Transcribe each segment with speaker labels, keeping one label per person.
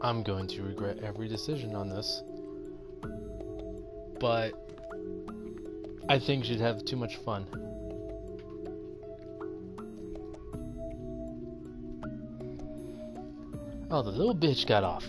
Speaker 1: I'm going to regret every decision on this. But I think she'd have too much fun. Oh, the little bitch got off.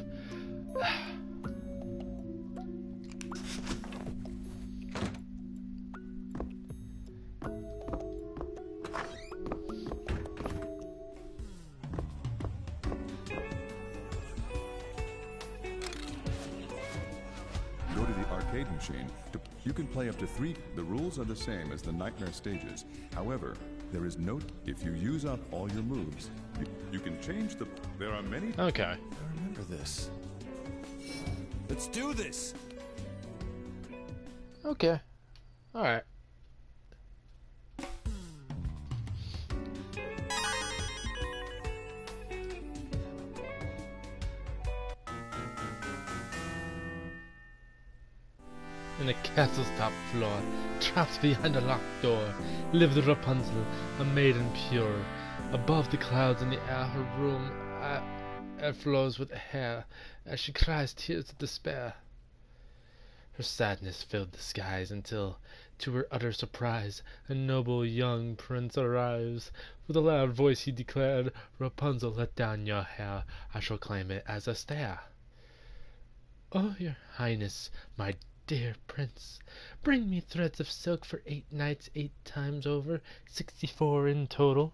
Speaker 2: Go to the arcade machine. You can play up to 3. The rules are the same as the nightmare stages. However, there is no... If you use up all your moves, you can change the... There are many...
Speaker 1: Okay.
Speaker 2: I remember this.
Speaker 3: Let's do this!
Speaker 1: Okay. Alright. In the castle's top floor, trapped behind a locked door, lived Rapunzel, a maiden pure. Above the clouds in the air, her room air flows with hair, as she cries tears of despair. Her sadness filled the skies until, to her utter surprise, a noble young prince arrives. With a loud voice he declared, "Rapunzel, let down your hair, I shall claim it as a stare." "Oh, your highness, my dear prince, bring me threads of silk for 8 nights, 8 times over, 64 in total."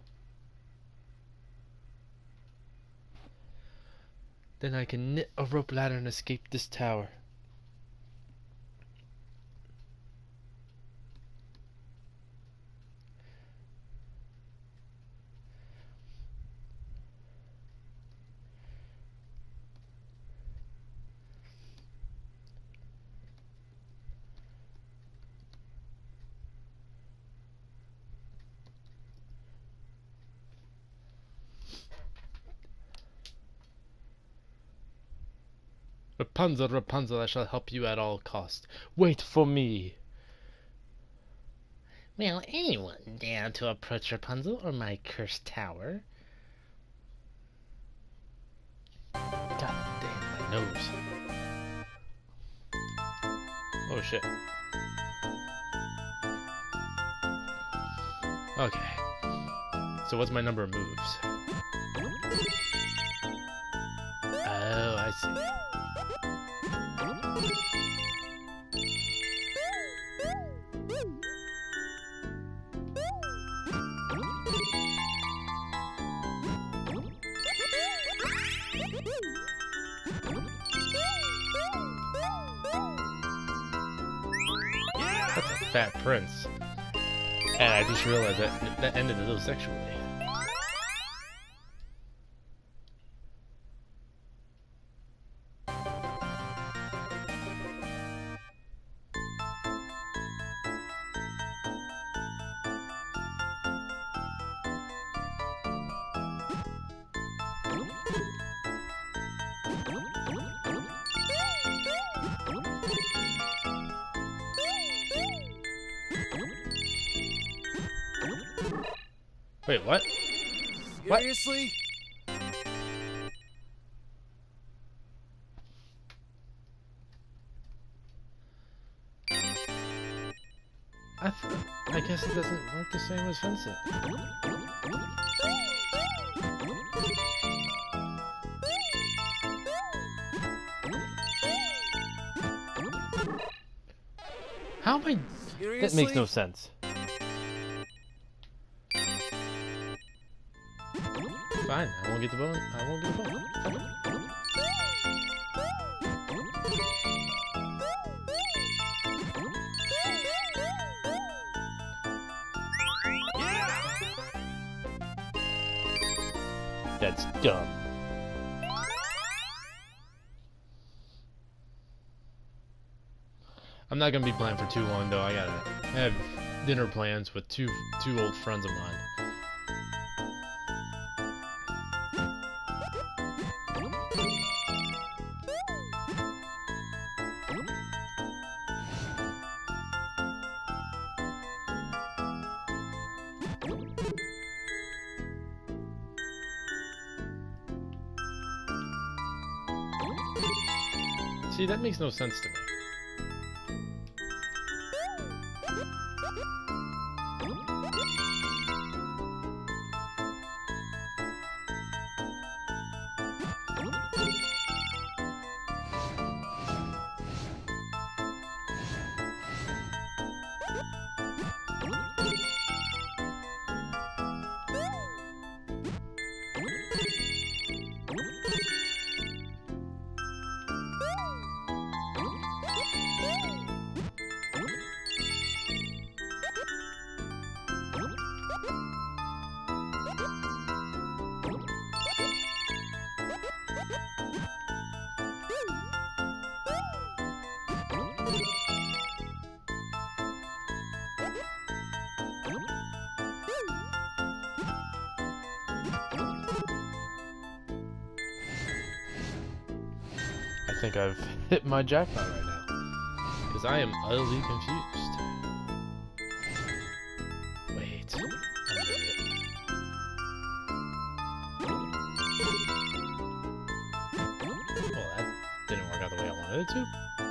Speaker 1: "Then I can knit a rope ladder and escape this tower." "Rapunzel, Rapunzel, I shall help you at all cost. Wait for me." "Will anyone dare to approach Rapunzel or my cursed tower?" God damn my nose. Oh shit. Okay. So what's my number of moves? Oh, I see. That's a fat prince. And I just realized that ended a little sexually. Wait, what?
Speaker 3: Seriously?
Speaker 1: I guess it doesn't work the same as fence it. How am I?
Speaker 3: Seriously?
Speaker 1: That makes no sense. Fine, I won't get the bone. I won't get the bone. Fine. That's dumb. I'm not gonna be playing for too long though. I have dinner plans with two old friends of mine. See, that makes no sense to me. I think I've hit my jackpot right now, because I am utterly confused. Wait, I'm an idiot. Well, that didn't work out the way I wanted it to.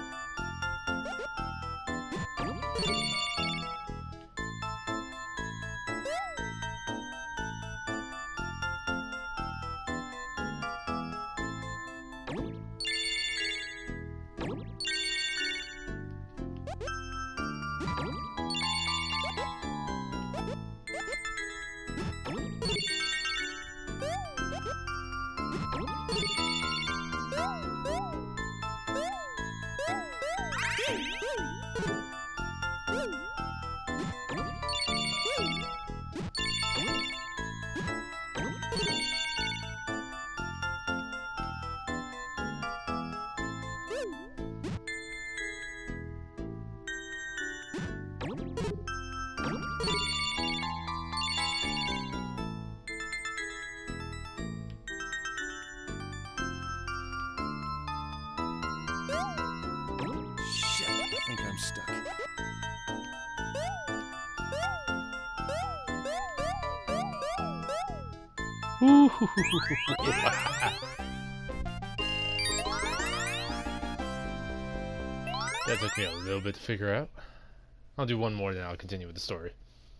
Speaker 3: I'm stuck.
Speaker 1: That took me a little bit to figure out. I'll do one more, then I'll continue with the story.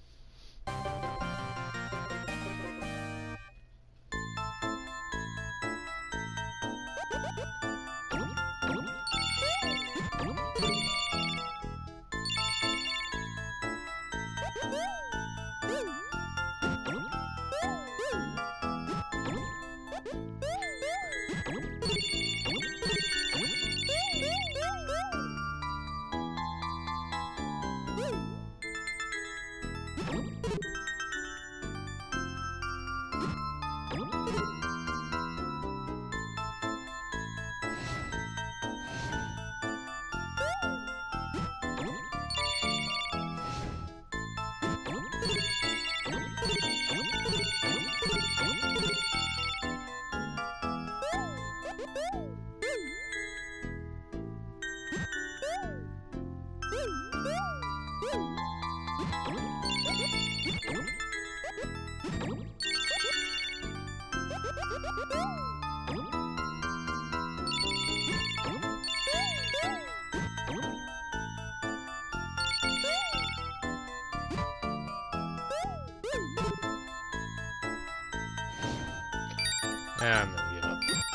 Speaker 1: I'm gonna give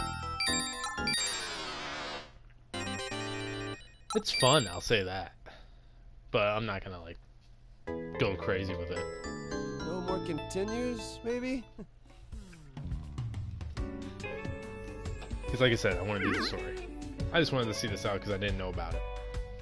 Speaker 1: up. It's fun, I'll say that. But I'm not gonna, like, go crazy with it.
Speaker 3: No more continues, maybe?
Speaker 1: Because like I said, I want to do the story. I just wanted to see this out because I didn't know about it.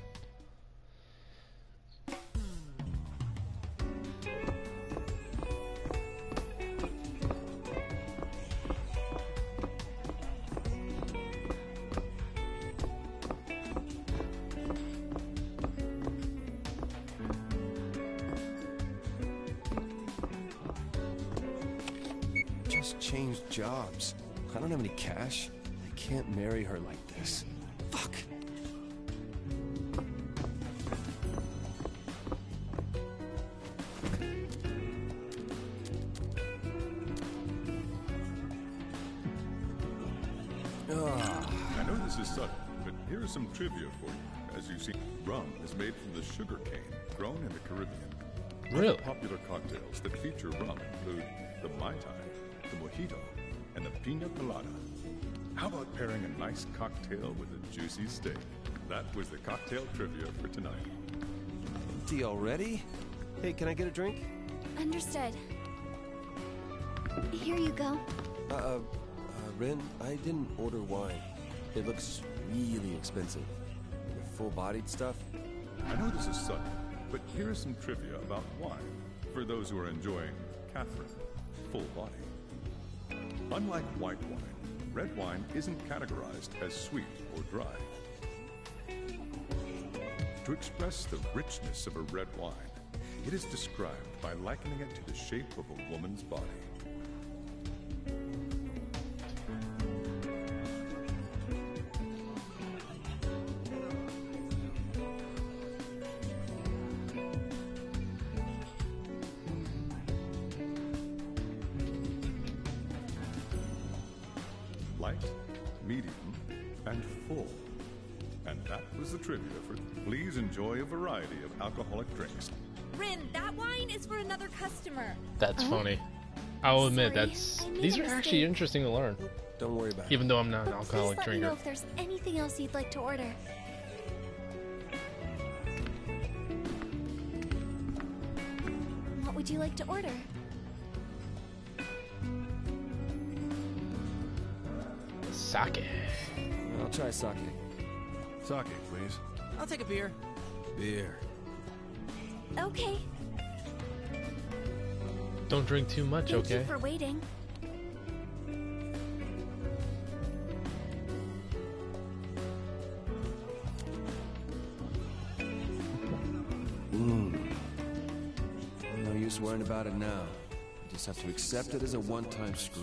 Speaker 3: Just changed jobs. I don't have any cash. I can't marry her like this. Fuck.
Speaker 2: I know this is sudden, but Here is some trivia for you. As you see, rum is made from the sugar cane grown in the Caribbean.
Speaker 1: Really?
Speaker 2: Other popular cocktails that feature rum include the Mai Tai, the Mojito, and the Pina Colada. How about pairing a nice cocktail with a juicy steak? That was the cocktail trivia for tonight.
Speaker 3: Empty already? Hey, can I get a drink?
Speaker 4: Understood. Here you go.
Speaker 3: Ren, I didn't order wine. It looks really expensive. The full-bodied stuff?
Speaker 2: I know this is sudden, but here is some trivia about wine for those who are enjoying Catherine, full body. Unlike white wine, red wine isn't categorized as sweet or dry. To express the richness of a red wine, it is described by likening it to the shape of a woman's body. Light, medium, and full. And that was the trivia for... Please enjoy a variety of alcoholic drinks.
Speaker 5: Rin, that wine is for another customer.
Speaker 1: That's funny. I'll admit,
Speaker 4: Sorry,
Speaker 1: that's...
Speaker 4: I made
Speaker 1: These
Speaker 4: a
Speaker 1: are actually
Speaker 4: mistake.
Speaker 1: interesting to learn.
Speaker 3: Don't worry about it.
Speaker 1: Even though I'm not an
Speaker 4: But
Speaker 1: alcoholic
Speaker 4: please let me know
Speaker 1: drinker.
Speaker 4: if there's anything else you'd like to order. What would you like to order?
Speaker 1: Sake.
Speaker 3: I'll try sake.
Speaker 2: Sake, please.
Speaker 6: I'll take a beer.
Speaker 3: Beer.
Speaker 4: Okay.
Speaker 1: Don't drink too much,
Speaker 4: Thank
Speaker 1: okay?
Speaker 4: you for waiting.
Speaker 3: No use worrying about it now. You just have to accept it as a one-time screw.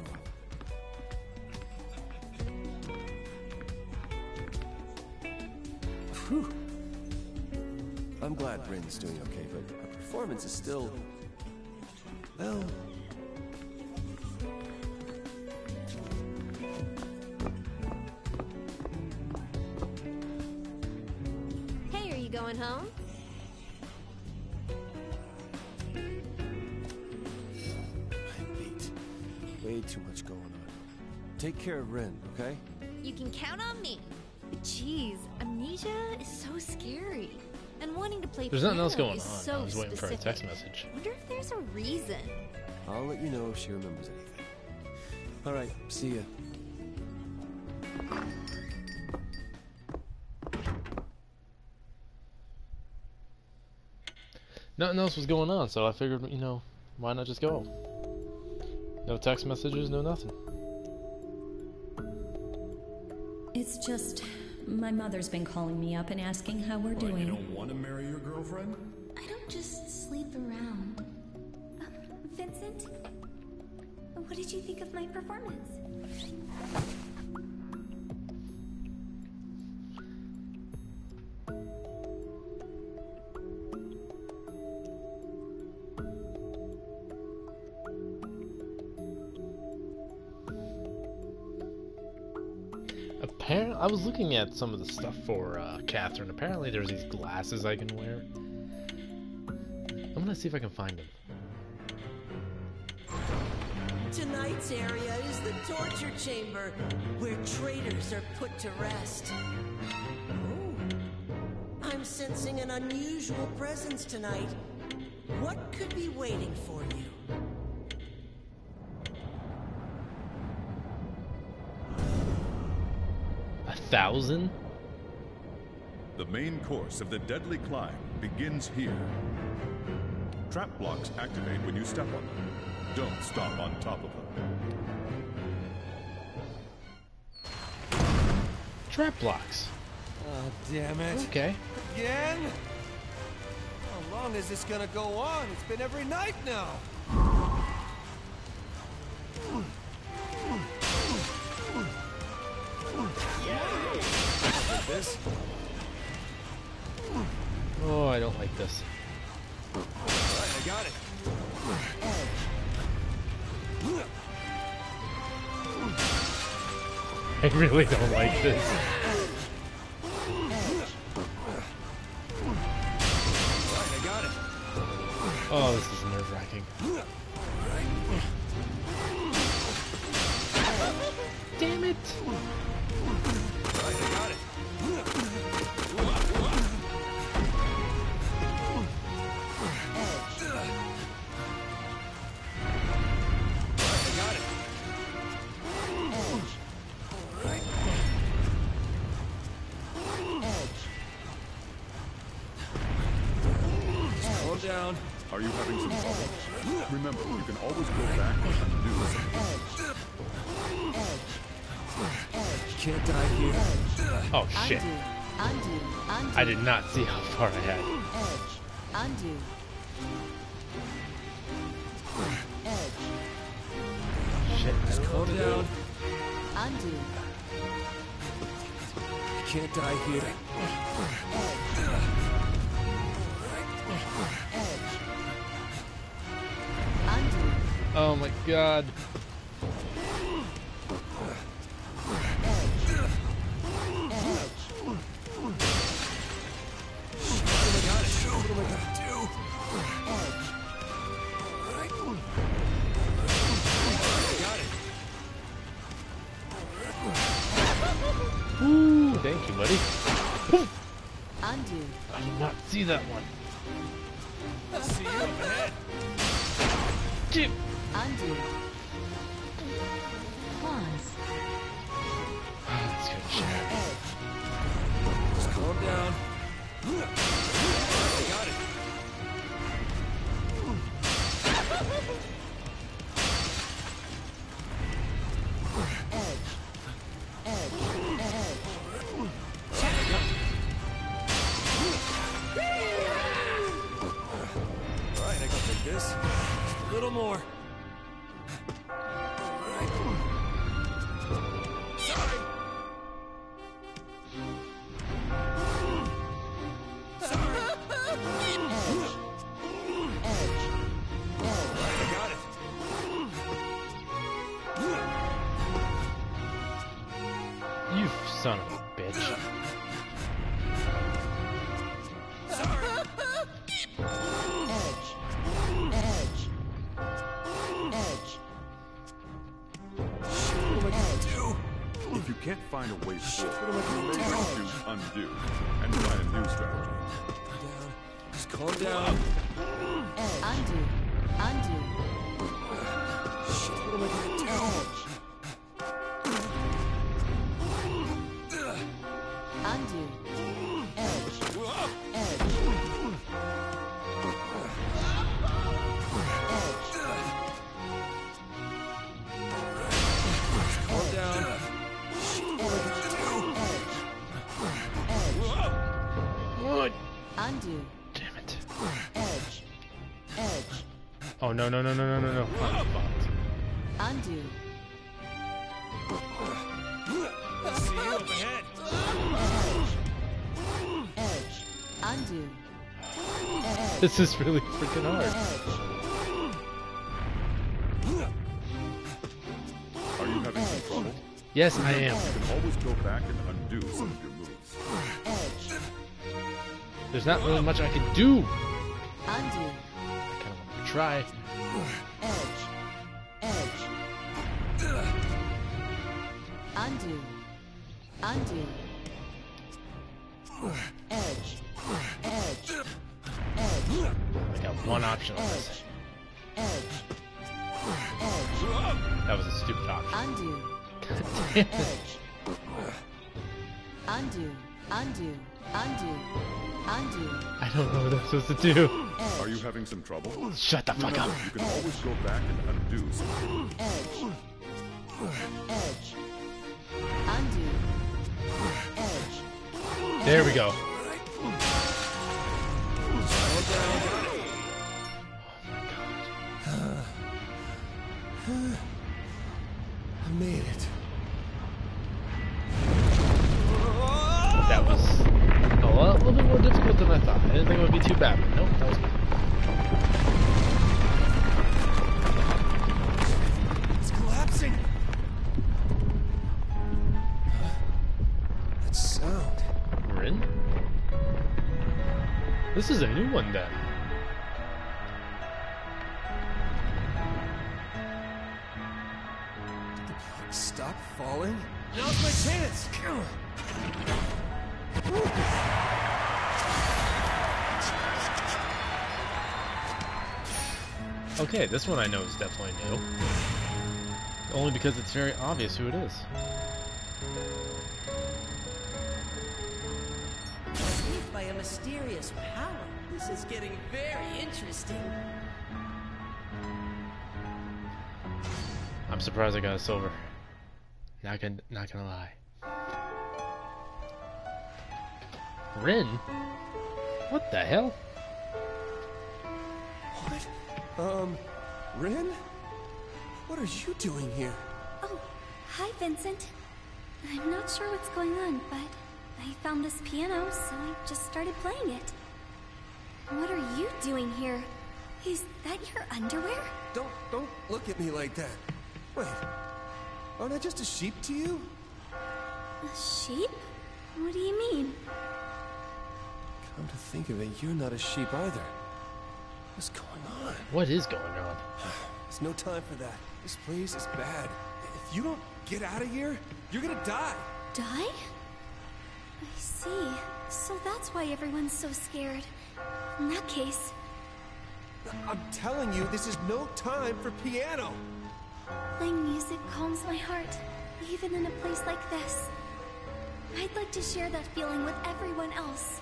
Speaker 3: Whew. I'm glad Rin's doing okay, but her performance is still... well...
Speaker 5: Hey, are you going home?
Speaker 3: I'm beat. Way too much going on. Take care of Rin, okay?
Speaker 5: You can count on me. Jeez, amnesia is so scary. And wanting to play
Speaker 1: There's nothing else
Speaker 5: piano
Speaker 1: going
Speaker 5: is
Speaker 1: on.
Speaker 5: so
Speaker 1: I was waiting for a text
Speaker 5: specific.
Speaker 1: message.
Speaker 5: Wonder if there's a reason.
Speaker 3: I'll let you know if she remembers anything. Alright, see ya.
Speaker 1: Nothing else was going on, so I figured, you know, why not just go? No text messages, no nothing.
Speaker 7: It's just my mother's been calling me up and asking how we're doing.
Speaker 8: You don't want to marry your girlfriend?
Speaker 4: I don't just sleep around. Vincent, what did you think of my performance?
Speaker 1: Apparently, I was looking at some of the stuff for Catherine. Apparently, there's these glasses I can wear. I'm gonna see if I can find them.
Speaker 9: Tonight's area is the torture chamber, where traitors are put to rest. Oh, I'm sensing an unusual presence tonight. What could be waiting for you?
Speaker 1: $1,000?
Speaker 2: The main course of the deadly climb begins here. Trap blocks activate when you step on them. Don't stop on top of them.
Speaker 1: Trap blocks.
Speaker 3: Oh, damn it.
Speaker 1: Okay.
Speaker 3: Again? How long is this gonna go on? It's been every night now. Like this?
Speaker 1: Oh, I don't like this.
Speaker 3: Alright, I got it.
Speaker 1: I really don't like this. Oh, this is nerve-wracking. Damn it!
Speaker 3: Right, I got it. Down.
Speaker 2: Are you having some trouble? Remember, you can always go back and undo something.
Speaker 3: Can't die here.
Speaker 1: Oh shit!
Speaker 5: Undo.
Speaker 1: I did not see how far I had.
Speaker 5: Edge. Undo. Edge.
Speaker 1: Shit!
Speaker 3: Just calm down.
Speaker 5: Undo.
Speaker 3: Can't die here.
Speaker 5: Undo.
Speaker 1: Oh my god! Ooh, thank you, buddy.
Speaker 5: Undo.
Speaker 1: I did not see that one.
Speaker 3: See you up ahead.
Speaker 1: Chip.
Speaker 5: Undo. Pause.
Speaker 1: That's good shit.
Speaker 3: Just calm down. I got it. Alright, I can take this. Just a little more. Sorry. Alright, I got it.
Speaker 1: You son of a bitch.
Speaker 2: If you can't find a way forward, you may have to undo and try a new strategy.
Speaker 3: Down. Just calm down.
Speaker 5: Undo. Undo.
Speaker 3: Shit, what am I gonna do?
Speaker 5: Undo. Edge. Edge.
Speaker 3: Calm down.
Speaker 1: What?
Speaker 5: Undo.
Speaker 1: Damn it.
Speaker 5: Edge. Edge.
Speaker 1: Oh no no no no no no no! I'm fucked.
Speaker 5: Undo.
Speaker 3: See you up ahead.
Speaker 5: Edge. Undo.
Speaker 1: This is really freaking hard.
Speaker 2: Are you having some trouble?
Speaker 1: Yes, I am.
Speaker 2: You can always go back and undo some of your moves.
Speaker 5: Edge.
Speaker 1: There's not really much I can do.
Speaker 5: Undo.
Speaker 1: I kind of want to try.
Speaker 5: Edge. Edge. Undo. Undo. Edge. Edge. Edge.
Speaker 1: I got one option on this.
Speaker 5: Edge. Edge.
Speaker 1: That was a stupid option.
Speaker 5: Undo.
Speaker 1: God damn it.
Speaker 5: Edge. Undo. Undo. Undo. Undo.
Speaker 1: I don't know what I'm supposed to do.
Speaker 2: Are you having some trouble?
Speaker 1: Shut the fuck up.
Speaker 2: You can always go back and undo something.
Speaker 5: Edge. Edge. Undo. Edge.
Speaker 1: There we go.
Speaker 3: I made it.
Speaker 1: That was a little bit more difficult than I thought. I didn't think it would be too bad, but nope, that was good.
Speaker 3: It's collapsing. That sound.
Speaker 1: Rin? This is a new one then.
Speaker 3: Stop falling.
Speaker 6: Now's my chance.
Speaker 1: Okay, this one I know is definitely new. Only because it's very obvious who it is.
Speaker 9: Saved by a mysterious power. This is getting very interesting.
Speaker 1: I'm surprised I got a silver. Not gonna lie. Rin? What the hell?
Speaker 3: What? Rin? What are you doing here?
Speaker 4: Oh, hi, Vincent. I'm not sure what's going on, but I found this piano, so I just started playing it. What are you doing here? Is that your underwear?
Speaker 3: Don't look at me like that. Wait, aren't I just a sheep to you?
Speaker 4: A sheep? What do you mean?
Speaker 3: Come to think of it, you're not a sheep either. What's going on?
Speaker 1: What is going on?
Speaker 3: There's no time for that. This place is bad. If you don't get out of here, you're gonna die.
Speaker 4: Die? I see. So that's why everyone's so scared. In that case...
Speaker 3: I'm telling you, this is no time for piano.
Speaker 4: Playing music calms my heart, even in a place like this. I'd like to share that feeling with everyone else.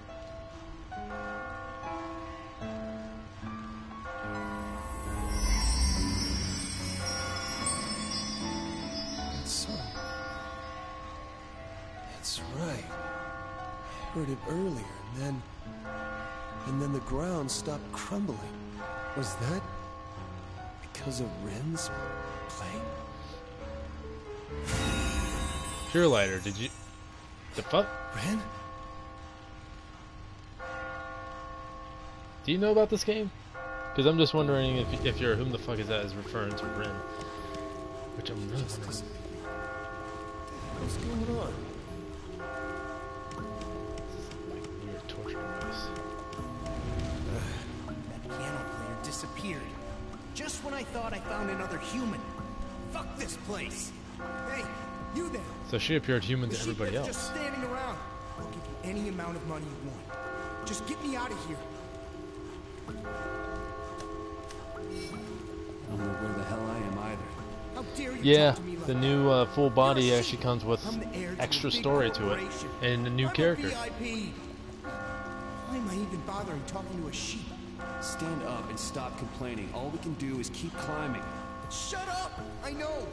Speaker 3: That's right. I heard it earlier, and then the ground stopped crumbling. Was that because of Ren's playing?
Speaker 1: Pure Lighter, did you... The fuck?
Speaker 3: Ren?
Speaker 1: Do you know about this game? Because I'm just wondering if you're whom the fuck is that is referring to Rin. Which I'm really wondering.
Speaker 3: What's going on?
Speaker 1: Like weird torture device.
Speaker 6: That piano player disappeared. Just when I thought I found another human. Fuck this place. Hey, you there.
Speaker 1: So she appeared human to
Speaker 6: The
Speaker 1: everybody
Speaker 6: sheep that's
Speaker 1: else.
Speaker 6: just standing around. I'll give you any amount of money you want. Just get me out of here.
Speaker 10: I don't know where the hell I am either.
Speaker 6: How dare you
Speaker 1: Yeah,
Speaker 6: talk to me like
Speaker 1: the
Speaker 6: that?
Speaker 1: new full body
Speaker 6: You're a
Speaker 1: actually
Speaker 6: sheep.
Speaker 1: comes with
Speaker 6: I'm the heir to
Speaker 1: extra
Speaker 6: a big
Speaker 1: story to it
Speaker 6: corporation.
Speaker 1: and a new
Speaker 6: I'm
Speaker 1: character.
Speaker 6: A VIP. Why am I even bothering talking to a sheep?
Speaker 10: Stand up and stop complaining. All we can do is keep climbing.
Speaker 6: Shut up! I know!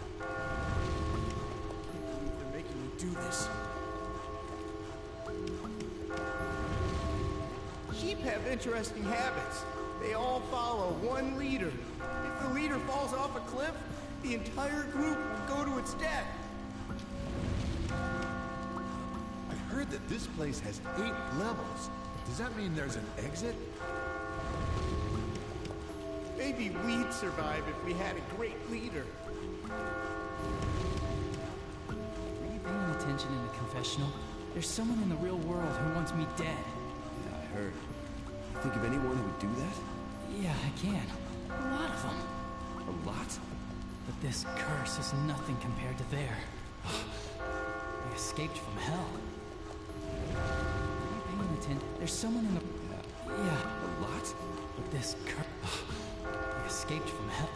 Speaker 6: They're making me do this. Sheep have interesting habits. They all follow one leader. If the leader falls off a cliff, the entire group will go to its death.
Speaker 11: I heard that this place has 8 levels. Does that mean there's an exit?
Speaker 6: Maybe we'd survive if we had a great leader.
Speaker 12: Were you paying attention in the confessional? There's someone in the real world who wants me dead.
Speaker 3: Yeah, I heard. You think of anyone who would do that?
Speaker 12: Yeah, I can. A lot of them.
Speaker 3: A lot?
Speaker 12: But this curse is nothing compared to their. They escaped from hell. Are you paying attention? There's someone in the... Yeah.
Speaker 3: A lot?
Speaker 12: But this curse... They escaped from hell.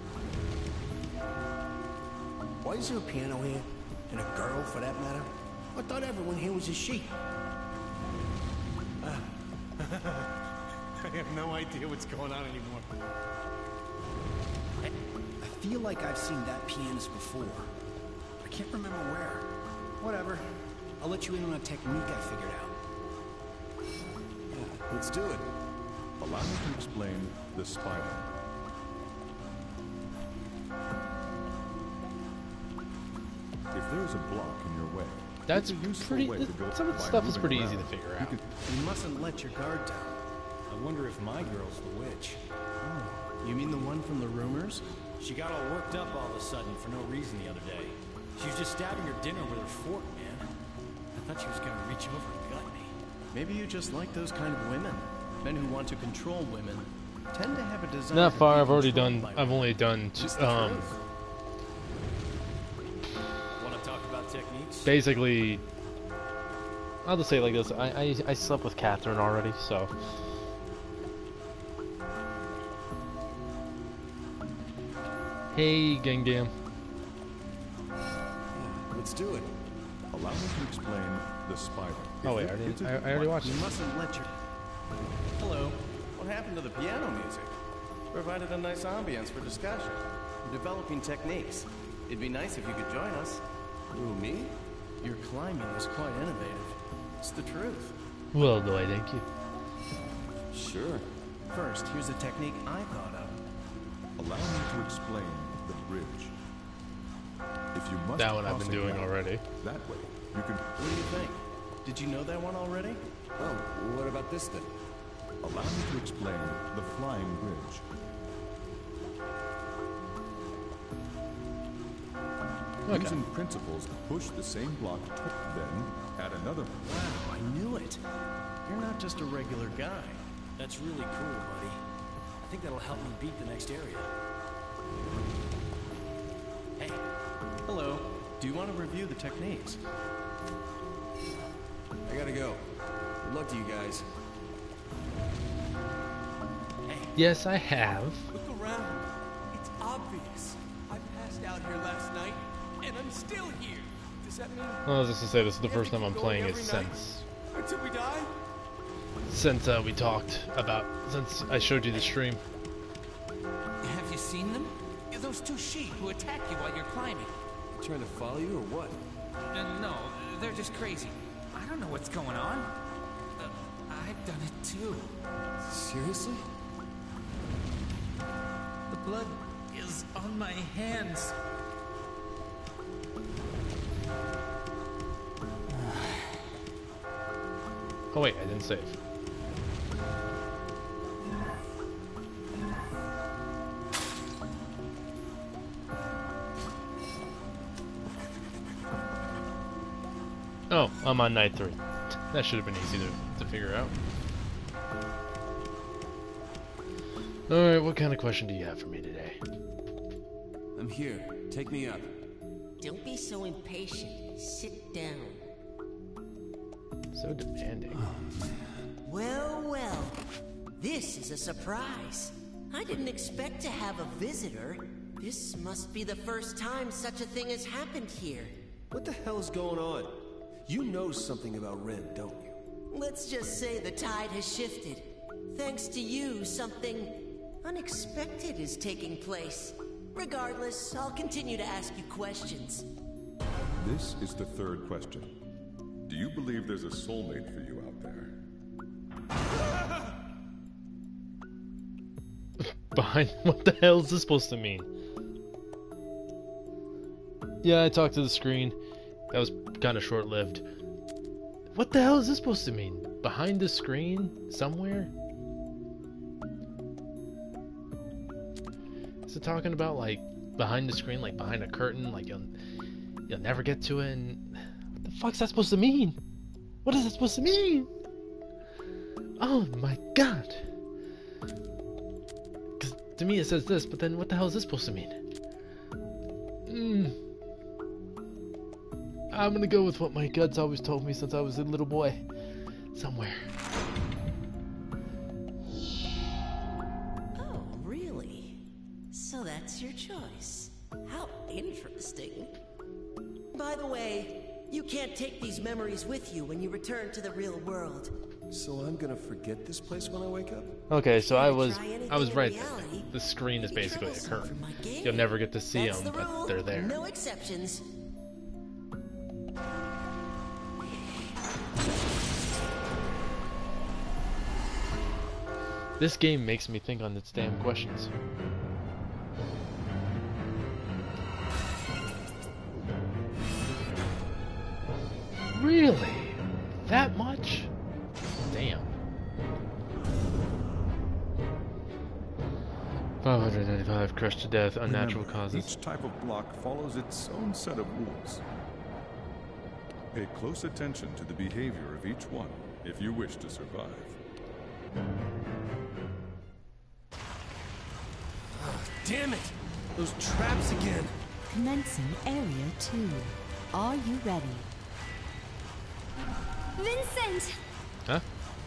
Speaker 6: Why is there a piano here? And a girl, for that matter? I thought everyone here was a sheep. I have no idea what's going on anymore. I feel like I've seen that pianist before. I can't remember where. Whatever. I'll let you in on a technique I figured out.
Speaker 3: Yeah, let's do it.
Speaker 2: Allow me to explain the spiral. If there is a block in your way,
Speaker 1: That's
Speaker 2: it's a useful
Speaker 1: pretty...
Speaker 2: way to go
Speaker 1: Some of the
Speaker 2: by
Speaker 1: stuff is
Speaker 2: moving
Speaker 1: pretty
Speaker 2: around.
Speaker 1: easy to figure
Speaker 2: You
Speaker 1: out.
Speaker 2: could-
Speaker 6: You mustn't let your guard down.
Speaker 13: I wonder if my girl's the witch.
Speaker 6: Oh, you mean the one from the rumors?
Speaker 13: She got all worked up all of a sudden for no reason the other day. She was just stabbing her dinner with her fork, man. I thought she was gonna reach over and gut me.
Speaker 6: Maybe you just like those kind of women. Men who want to control women tend to have a desire
Speaker 1: Not
Speaker 6: to
Speaker 1: far.
Speaker 6: be
Speaker 1: I've already
Speaker 6: controlled
Speaker 1: done.
Speaker 6: by
Speaker 1: I've only done
Speaker 6: It's the truth.
Speaker 1: basically, I'll just say it like this. I slept with Catherine already, so. Hey, Gang Gam.
Speaker 3: Let's do it.
Speaker 2: Allow me to explain the spider.
Speaker 1: Oh wait, I already watched it.
Speaker 6: You mustn't let your...
Speaker 14: Hello. What happened to the piano music? Provided a nice ambience for discussion. We're developing techniques. It'd be nice if you could join us.
Speaker 3: Who, me?
Speaker 14: Your climbing is quite innovative. It's the truth.
Speaker 1: Well, no, I thank you.
Speaker 3: Sure.
Speaker 6: First, here's a technique I thought of.
Speaker 2: Allow me to explain the bridge. If you must
Speaker 1: That one I've
Speaker 2: cross
Speaker 1: been
Speaker 2: a
Speaker 1: doing
Speaker 2: ground
Speaker 1: already.
Speaker 2: That way, you can.
Speaker 14: What do you think? Did you know that one already?
Speaker 3: Oh, what about this then?
Speaker 2: Allow me to explain the flying bridge.
Speaker 1: Okay.
Speaker 2: Using principles to push the same block, then add another.
Speaker 6: Wow, I knew it.
Speaker 14: You're not just a regular guy.
Speaker 13: That's really cool, buddy. I think that'll help me beat the next area. Hey.
Speaker 14: Hello. Do you want to review the techniques?
Speaker 3: I gotta go. Good luck to you guys.
Speaker 1: Yes, I have.
Speaker 15: Look around. It's obvious. I passed out here last night, and I'm still here. Does that mean...
Speaker 1: Well, I was just to say, this is the first time I'm playing it since...
Speaker 15: Until we die?
Speaker 1: Since we talked about... Since I showed you the stream.
Speaker 15: Have you seen them? Those two sheep who attack you while you're climbing.
Speaker 3: Trying to follow you or what?
Speaker 15: No, they're just crazy. I don't know what's going on. I've done it too.
Speaker 3: Seriously?
Speaker 15: The blood is on my hands.
Speaker 1: Oh wait, I didn't save. Oh, I'm on night 3. That should have been easy to figure out. Alright, what kind of question do you have for me today?
Speaker 3: I'm here. Take me up.
Speaker 9: Don't be so impatient. Sit down.
Speaker 1: So demanding.
Speaker 9: Well, well. This is a surprise. I didn't expect to have a visitor. This must be the first time such a thing has happened here.
Speaker 3: What the hell's going on? You know something about Ren, don't you?
Speaker 9: Let's just say the tide has shifted. Thanks to you, something unexpected is taking place. Regardless, I'll continue to ask you questions.
Speaker 2: This is the third question. Do you believe there's a soulmate for you out there?
Speaker 1: Behind... What the hell is this supposed to mean? Yeah, I talked to the screen. That was kind of short-lived. What the hell is this supposed to mean? Behind the screen? Somewhere? Is it talking about, like, behind the screen, like behind a curtain, like you'll never get to it, and... What the fuck's that supposed to mean? What is that supposed to mean? Oh my god! Because to me it says this, but then what the hell is this supposed to mean? I'm gonna go with what my guts always told me since I was a little boy. Somewhere.
Speaker 9: Oh, really? So that's your choice. How interesting. By the way, you can't take these memories with you when you return to the real world.
Speaker 3: So I'm gonna forget this place when I wake up?
Speaker 1: Okay, so I was right. The screen is basically a curtain. You'll never get to see them, but they're there.
Speaker 9: No exceptions.
Speaker 1: This game makes me think on its damn questions. Really? That much? Damn. 595 crushed to death, unnatural causes.
Speaker 2: Each type of block follows its own set of rules. Pay close attention to the behavior of each one if you wish to survive.
Speaker 3: Damn it! Those traps again!
Speaker 16: Commencing Area 2. Are you ready?
Speaker 4: Vincent!
Speaker 1: Huh?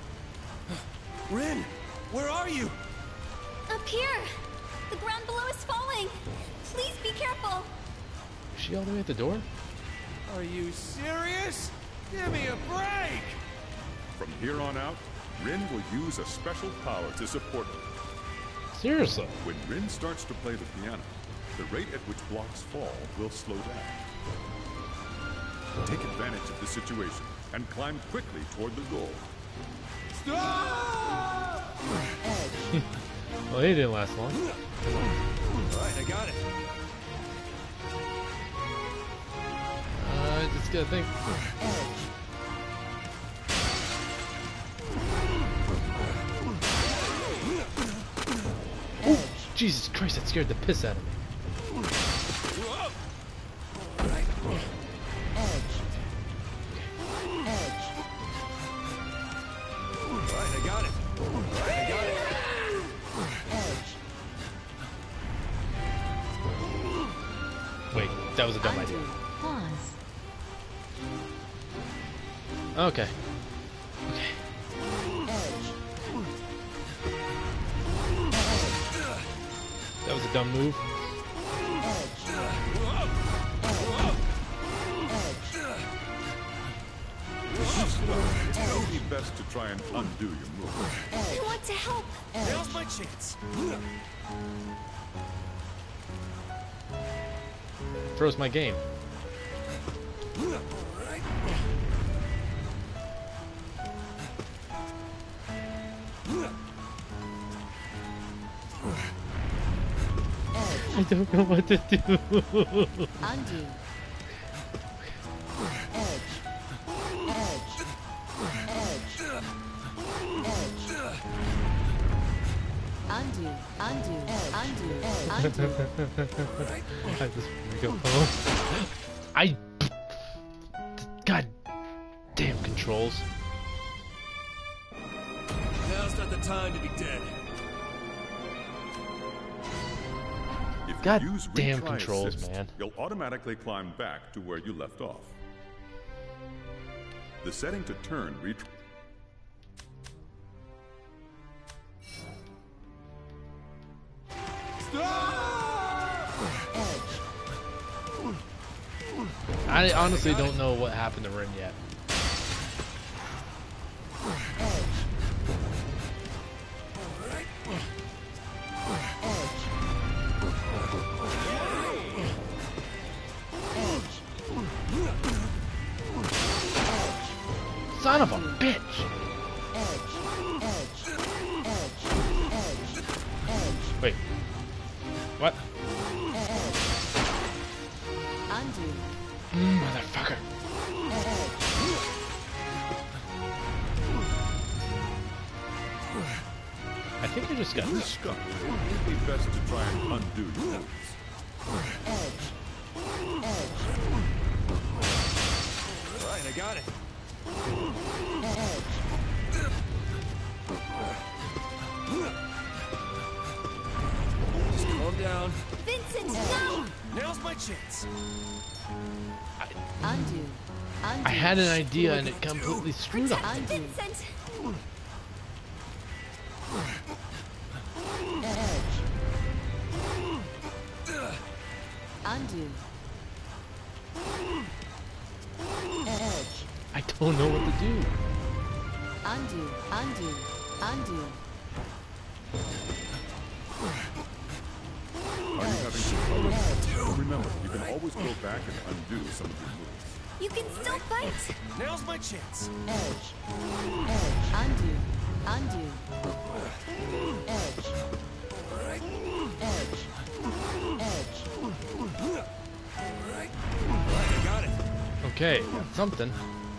Speaker 3: Rin, where are you?
Speaker 4: Up here! The ground below is falling! Please be careful!
Speaker 1: Is she all the way at the door?
Speaker 15: Are you serious? Give me a break!
Speaker 2: From here on out, Rin will use a special power to support her.
Speaker 1: Seriously?
Speaker 2: When Rin starts to play the piano, the rate at which blocks fall will slow down. Take advantage of the situation and climb quickly toward the goal.
Speaker 15: Stop!
Speaker 1: Well, he didn't last long.
Speaker 15: Alright, I got it.
Speaker 1: I just gotta think. Oh, Jesus Christ, that scared the piss out of me.
Speaker 15: Alright, I got it. Alright, I got it.
Speaker 1: Wait, that was a dumb idea.
Speaker 5: Pause.
Speaker 1: Okay. That was a dumb move.
Speaker 2: It would be best to try and undo your move.
Speaker 4: I want to help!
Speaker 15: Now's my chance.
Speaker 1: Froze my game. I don't know what to do.
Speaker 5: Undo. Undo.
Speaker 1: I just want to go home. God damn controls.
Speaker 3: Now's not the time to be dead.
Speaker 2: If
Speaker 1: God
Speaker 2: you use
Speaker 1: damn
Speaker 2: retry
Speaker 1: controls,
Speaker 2: assist,
Speaker 1: man.
Speaker 2: you'll automatically climb back to where you left off. The setting to turn retry.
Speaker 1: I honestly don't know what happened to Rin yet. Son of a bitch! Wait. What?
Speaker 5: Undo.
Speaker 1: Motherfucker. I think I just got
Speaker 2: You're stuck. It would be best to try and undo your moves.
Speaker 15: Alright, I got it. Just calm down.
Speaker 4: Vincent, no!
Speaker 15: Now's my chance.
Speaker 5: Undo.
Speaker 1: I had an idea and it completely screwed up.
Speaker 5: Undo.
Speaker 4: Vincent!
Speaker 5: Undo.
Speaker 1: I don't know what to do.
Speaker 5: Undo.
Speaker 2: Are you having some trouble? Remember, you can always go back and undo some of your moves.
Speaker 4: You can still fight!
Speaker 15: Now's my chance.
Speaker 5: Undo.
Speaker 15: Alright, I got it.
Speaker 1: Okay, something.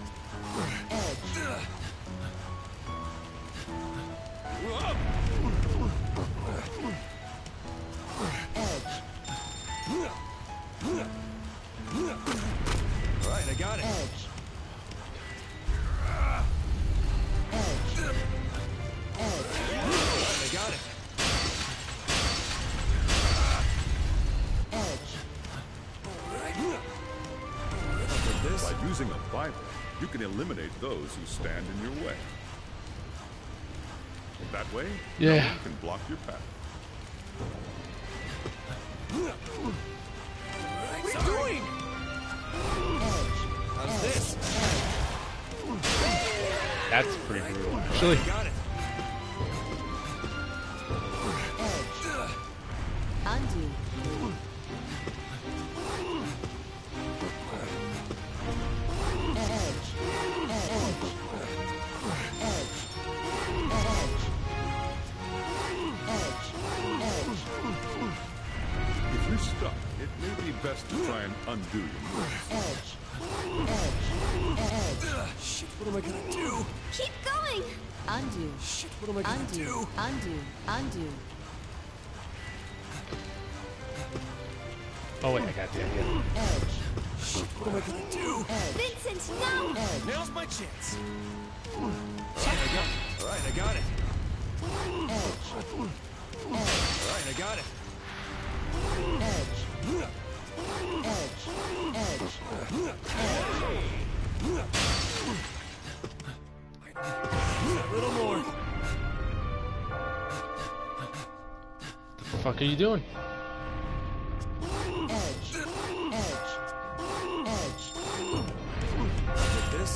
Speaker 15: Alright, I got it. I got it.
Speaker 2: By using a Bible, You can eliminate those who stand in your way. That way, no one can block your path.
Speaker 15: What are you doing?
Speaker 3: How's this?
Speaker 1: That's pretty brutal, actually.
Speaker 15: Got it.
Speaker 16: Undo.
Speaker 2: If you're stuck, it may be best to try and undo your moves.
Speaker 3: Shit, what am I gonna do?
Speaker 4: Keep going!
Speaker 16: Undo.
Speaker 3: Shit, what am I gonna do?
Speaker 16: Undo.
Speaker 1: Oh wait, I got the idea.
Speaker 3: Shit, what am I gonna do?
Speaker 4: Vincent, no!
Speaker 15: Now's my chance. All right, I got it. All right, I got it.
Speaker 3: A little more.
Speaker 1: What the fuck are you doing?
Speaker 3: Like this.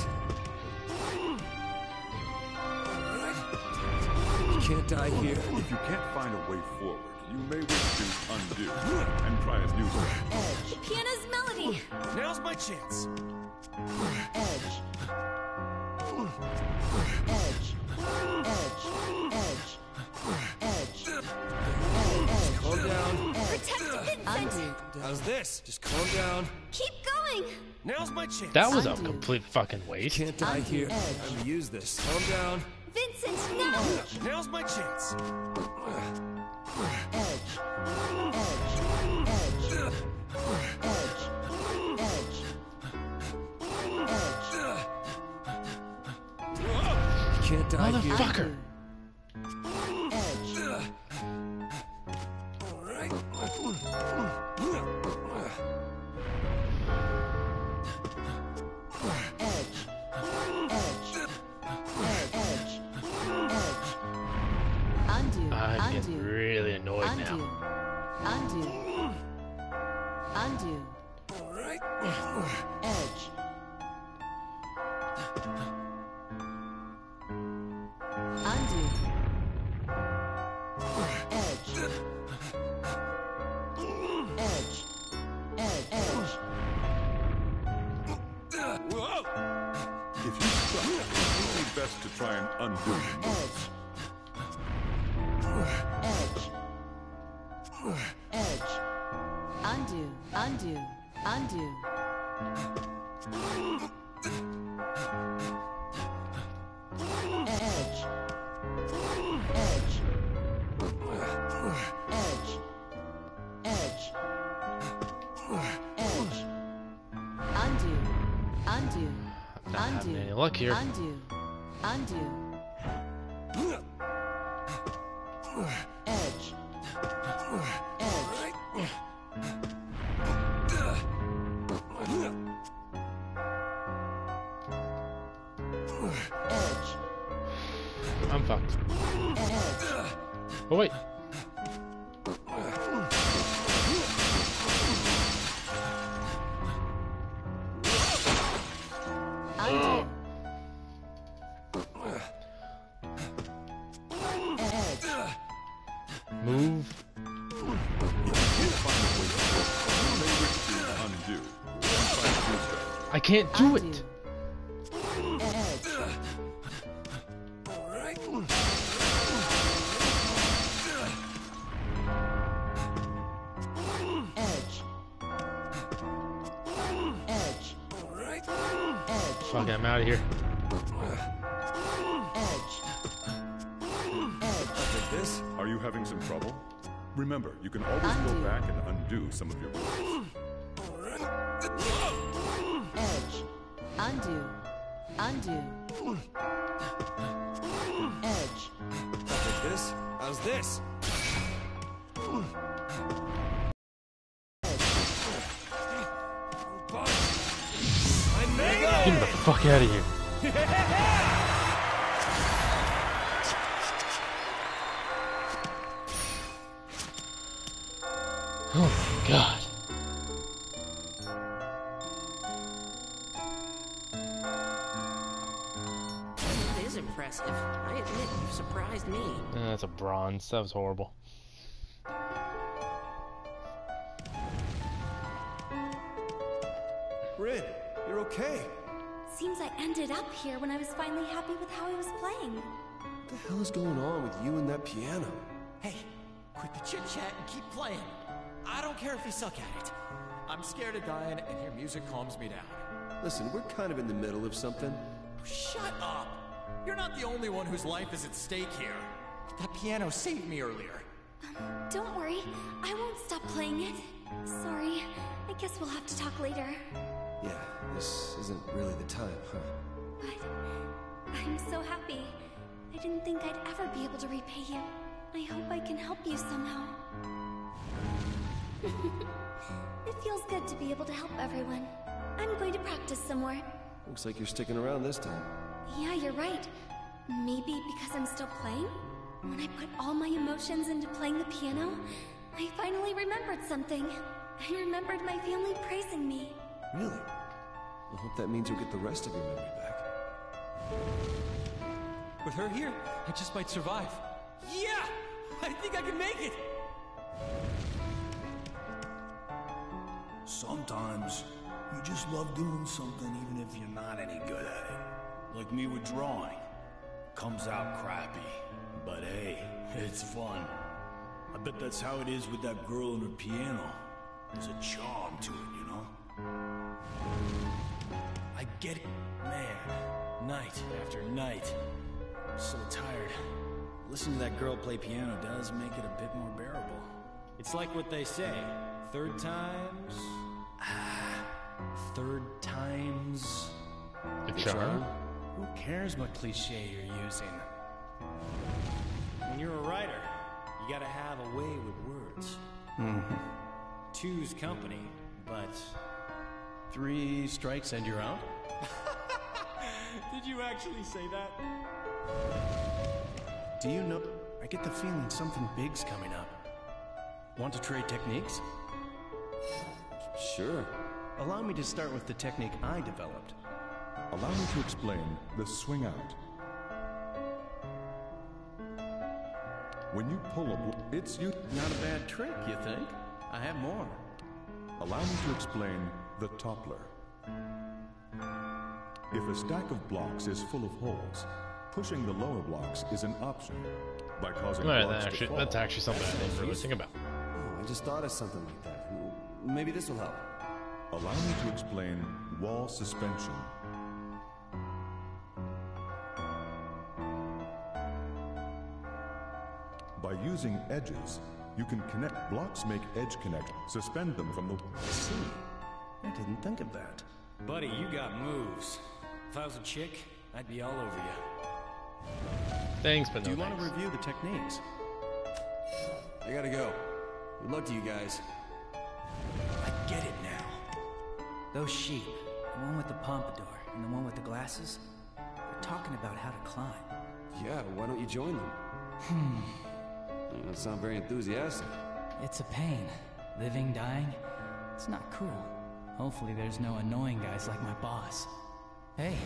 Speaker 3: You can't die here.
Speaker 2: If you can't find a way forward, you may wish to undo and try a new step.
Speaker 4: The piano's melody!
Speaker 15: Now's my chance.
Speaker 3: Calm down.
Speaker 4: Protect Vincent!
Speaker 3: How's this? Just calm down.
Speaker 4: Keep going!
Speaker 15: Now's my chance.
Speaker 1: That was a complete fucking waste.
Speaker 3: Can't die here. I'm gonna use this. Calm down.
Speaker 4: Vincent, no!
Speaker 15: Now's my chance.
Speaker 3: Can't die here.
Speaker 1: Motherfucker! I'm getting really annoyed now.
Speaker 16: Undo.
Speaker 3: Alright.
Speaker 16: Edge. Undo. Edge. Edge.
Speaker 2: Whoa! If you're stuck, it may be best to try and undo your moves.
Speaker 16: Edge. Undo. Edge. Undo.
Speaker 1: Not having any luck here.
Speaker 16: Undo. Edge.
Speaker 1: I'm fucked. Oh wait.
Speaker 16: Undo.
Speaker 1: Move. I can't do it. Fuck, I'm out of here.
Speaker 2: Like this? Are you having some trouble? Remember, you can always go back and undo some of your moves.
Speaker 16: Undo. Edge.
Speaker 3: Like this? How's this?
Speaker 15: I made it!
Speaker 1: Get me the fuck out of here. Oh my god.
Speaker 9: It is impressive. I admit you've surprised me.
Speaker 1: That's a bronze. That was horrible.
Speaker 3: Rin, you're okay.
Speaker 4: Seems I ended up here when I was finally happy with how I was playing.
Speaker 3: What the hell is going on with you and that piano?
Speaker 13: Hey, quit the chit-chat and keep playing. I don't care if you suck at it. I'm scared of dying, and your music calms me down.
Speaker 3: Listen, we're kind of in the middle of something.
Speaker 13: Shut up! You're not the only one whose life is at stake here. That piano saved me earlier.
Speaker 4: Don't worry, I won't stop playing it. Sorry, I guess we'll have to talk later.
Speaker 3: Yeah, this isn't really the time, huh?
Speaker 4: But I'm so happy. I didn't think I'd ever be able to repay you. I hope I can help you somehow. It feels good to be able to help everyone. I'm going to practice some more.
Speaker 3: Looks like you're sticking around this time.
Speaker 4: Yeah, you're right. Maybe because I'm still playing? When I put all my emotions into playing the piano, I finally remembered something. I remembered my family praising me.
Speaker 3: Really? I hope that means you'll get the rest of your memory back.
Speaker 13: With her here, I just might survive. Yeah! I think I can make it!
Speaker 6: Sometimes, you just love doing something even if you're not any good at it. Like me with drawing. Comes out crappy. But hey, it's fun. I bet that's how it is with that girl and her piano. There's a charm to it, you know?
Speaker 13: I get it. Man, night after night. I'm so tired. Listening to that girl play piano does make it a bit more bearable. It's like what they say. Third times... third times...
Speaker 1: The charm?
Speaker 13: Who cares what cliche you're using? When you're a writer, you gotta have a way with words. Two's company, but... 3 strikes and you're out? Did you actually say that? Do you know... I get the feeling something big's coming up. Want to trade techniques?
Speaker 3: Sure.
Speaker 14: Allow me to start with the technique I developed.
Speaker 2: Allow me to explain the swing out. When you pull a it's you.
Speaker 14: Not a bad trick, you think? I have more.
Speaker 2: Allow me to explain the toppler. If a stack of blocks is full of holes, pushing the lower blocks is an option by causing blocks to fall.
Speaker 1: That's actually something I didn't really think about.
Speaker 3: Oh, I just thought of something like that. Maybe this will help.
Speaker 2: Allow me to explain wall suspension. By using edges, you can connect blocks, make edge connect, suspend them from the...
Speaker 14: See, I didn't think of that.
Speaker 13: Buddy, you got moves. If I was a chick, I'd be all over you.
Speaker 1: Thanks, but no
Speaker 14: Do you
Speaker 1: thanks.
Speaker 14: want to review the techniques?
Speaker 3: I gotta go. Good luck to you guys.
Speaker 13: I get it now.
Speaker 12: Those sheep, the one with the pompadour and the one with the glasses, they're talking about how to climb.
Speaker 3: Yeah, why don't you join them? You don't sound very enthusiastic.
Speaker 12: It's a pain. Living, dying, it's not cool. Hopefully there's no annoying guys like my boss. Hey.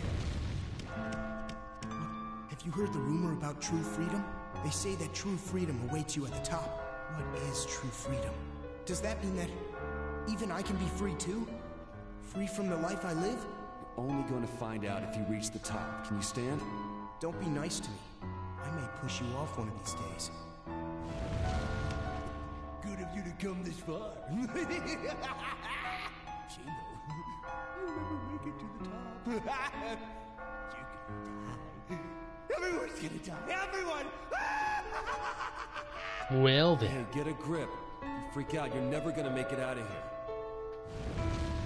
Speaker 6: Have you heard the rumor about true freedom? They say that true freedom awaits you at the top. What is true freedom? Does that mean that even I can be free too? Free from the life I live?
Speaker 3: You're only going to find out if you reach the top. Can you stand?
Speaker 6: Don't be nice to me. I may push you off one of these days. Good of you to come this far. Shame though, you'll never make it to the top. You're gonna die. Everyone's gonna die. Everyone!
Speaker 1: Well then.
Speaker 3: Hey, get a grip. If you freak out, you're never gonna make it out of here.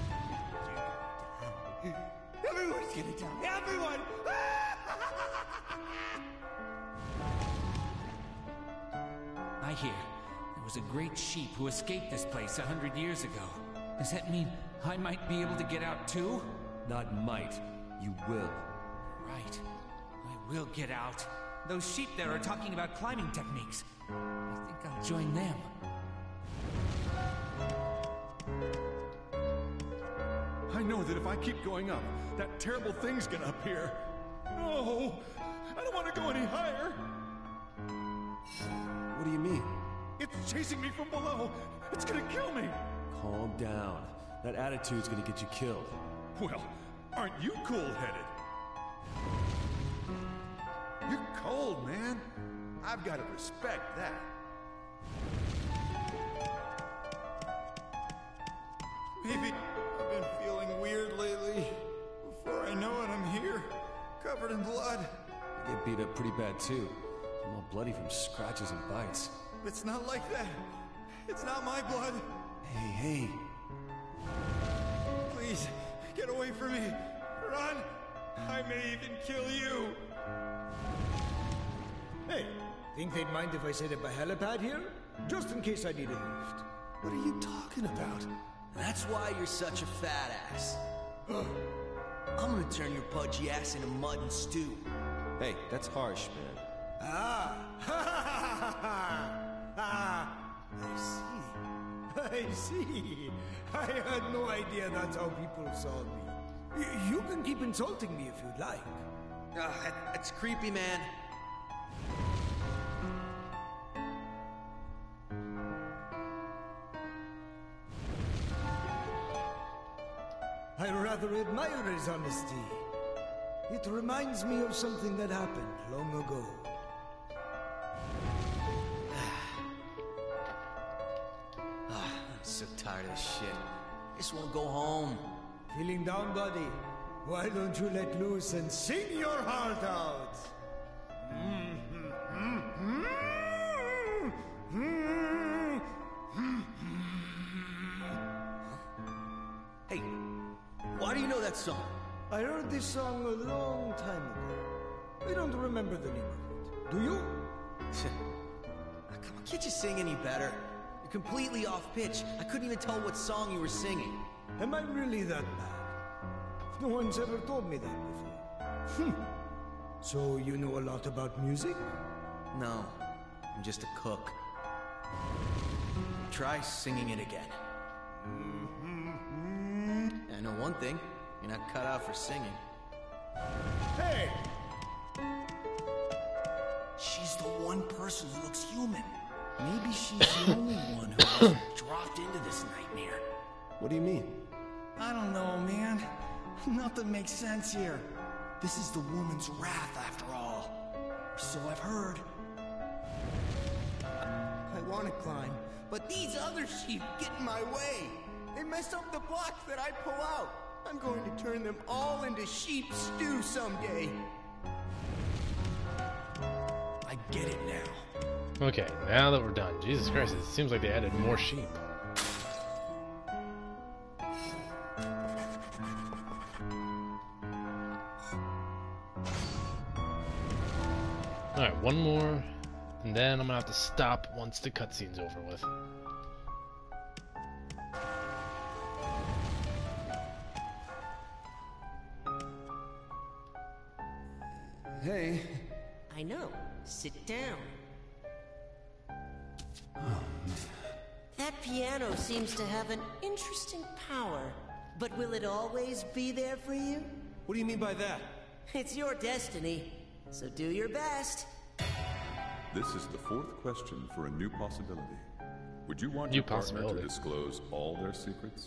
Speaker 6: Everyone's gonna die. Everyone!
Speaker 12: I hear there was a great sheep who escaped this place 100 years ago. Does that mean I might be able to get out too?
Speaker 3: Not might.
Speaker 10: You will.
Speaker 17: Right. I will get out. Those sheep there are talking about climbing techniques. I think I'll join them.
Speaker 11: I know that if I keep going up, that terrible thing's gonna appear. No! I don't want to go any higher!
Speaker 3: What do you mean?
Speaker 11: It's chasing me from below! It's gonna kill me!
Speaker 3: Calm down. That attitude's gonna get you killed.
Speaker 11: Well, aren't you cool-headed? You're cold, man. I've got to respect that.
Speaker 18: Maybe I've been feeling weird lately. Before I know it, I'm here, covered in blood.
Speaker 3: I get beat up pretty bad too. I'm all bloody from scratches and bites.
Speaker 18: It's not like that. It's not my blood.
Speaker 3: Hey.
Speaker 18: Please, get away from me. Run! I may even kill you.
Speaker 19: Hey, think they'd mind if I set up a helipad here? Just in case I need a lift.
Speaker 3: What are you talking about?
Speaker 9: That's why you're such a fat ass. I'm gonna turn your pudgy ass into mud and stew.
Speaker 3: Hey, that's harsh, man.
Speaker 19: I see. I had no idea that's how people saw me. You can keep insulting me if you'd like.
Speaker 9: That's creepy, man.
Speaker 19: I rather admire his honesty. It reminds me of something that happened long ago.
Speaker 9: I'm so tired of this shit. Just wanna go home.
Speaker 19: Feeling down, buddy? Why don't you let loose and sing your heart out?
Speaker 9: Hey, why do you know that song?
Speaker 19: I heard this song a long time ago. I don't remember the name of it. Do you?
Speaker 9: Come on, can't you sing any better? You're completely off pitch. I couldn't even tell what song you were singing.
Speaker 19: Am I really that bad? No one's ever told me that before. So you know a lot about music?
Speaker 9: No, I'm just a cook. Try singing it again. I know one thing. You're not cut out for singing.
Speaker 19: Hey!
Speaker 9: She's the one person who looks human. Maybe she's the only one who hasn't dropped into this nightmare.
Speaker 3: What do you mean?
Speaker 18: I don't know, man. Nothing makes sense here.
Speaker 9: This is the woman's wrath, after all. Or so I've heard.
Speaker 18: I want to climb, but these other sheep get in my way. They mess up the blocks that I pull out. I'm going to turn them all into sheep stew someday.
Speaker 9: I get it now.
Speaker 1: Okay, now that we're done. Jesus Christ, it seems like they added more sheep. Alright, one more, and then I'm gonna have to stop once the cutscene's over with.
Speaker 3: Hey.
Speaker 9: I know. Sit down. That piano seems to have an interesting power. But will it always be there for you?
Speaker 3: What do you mean by that?
Speaker 9: It's your destiny. So do your best.
Speaker 2: This is the fourth question for a new possibility. Would you want
Speaker 1: New
Speaker 2: your partner to
Speaker 1: possibility.
Speaker 2: disclose all their secrets?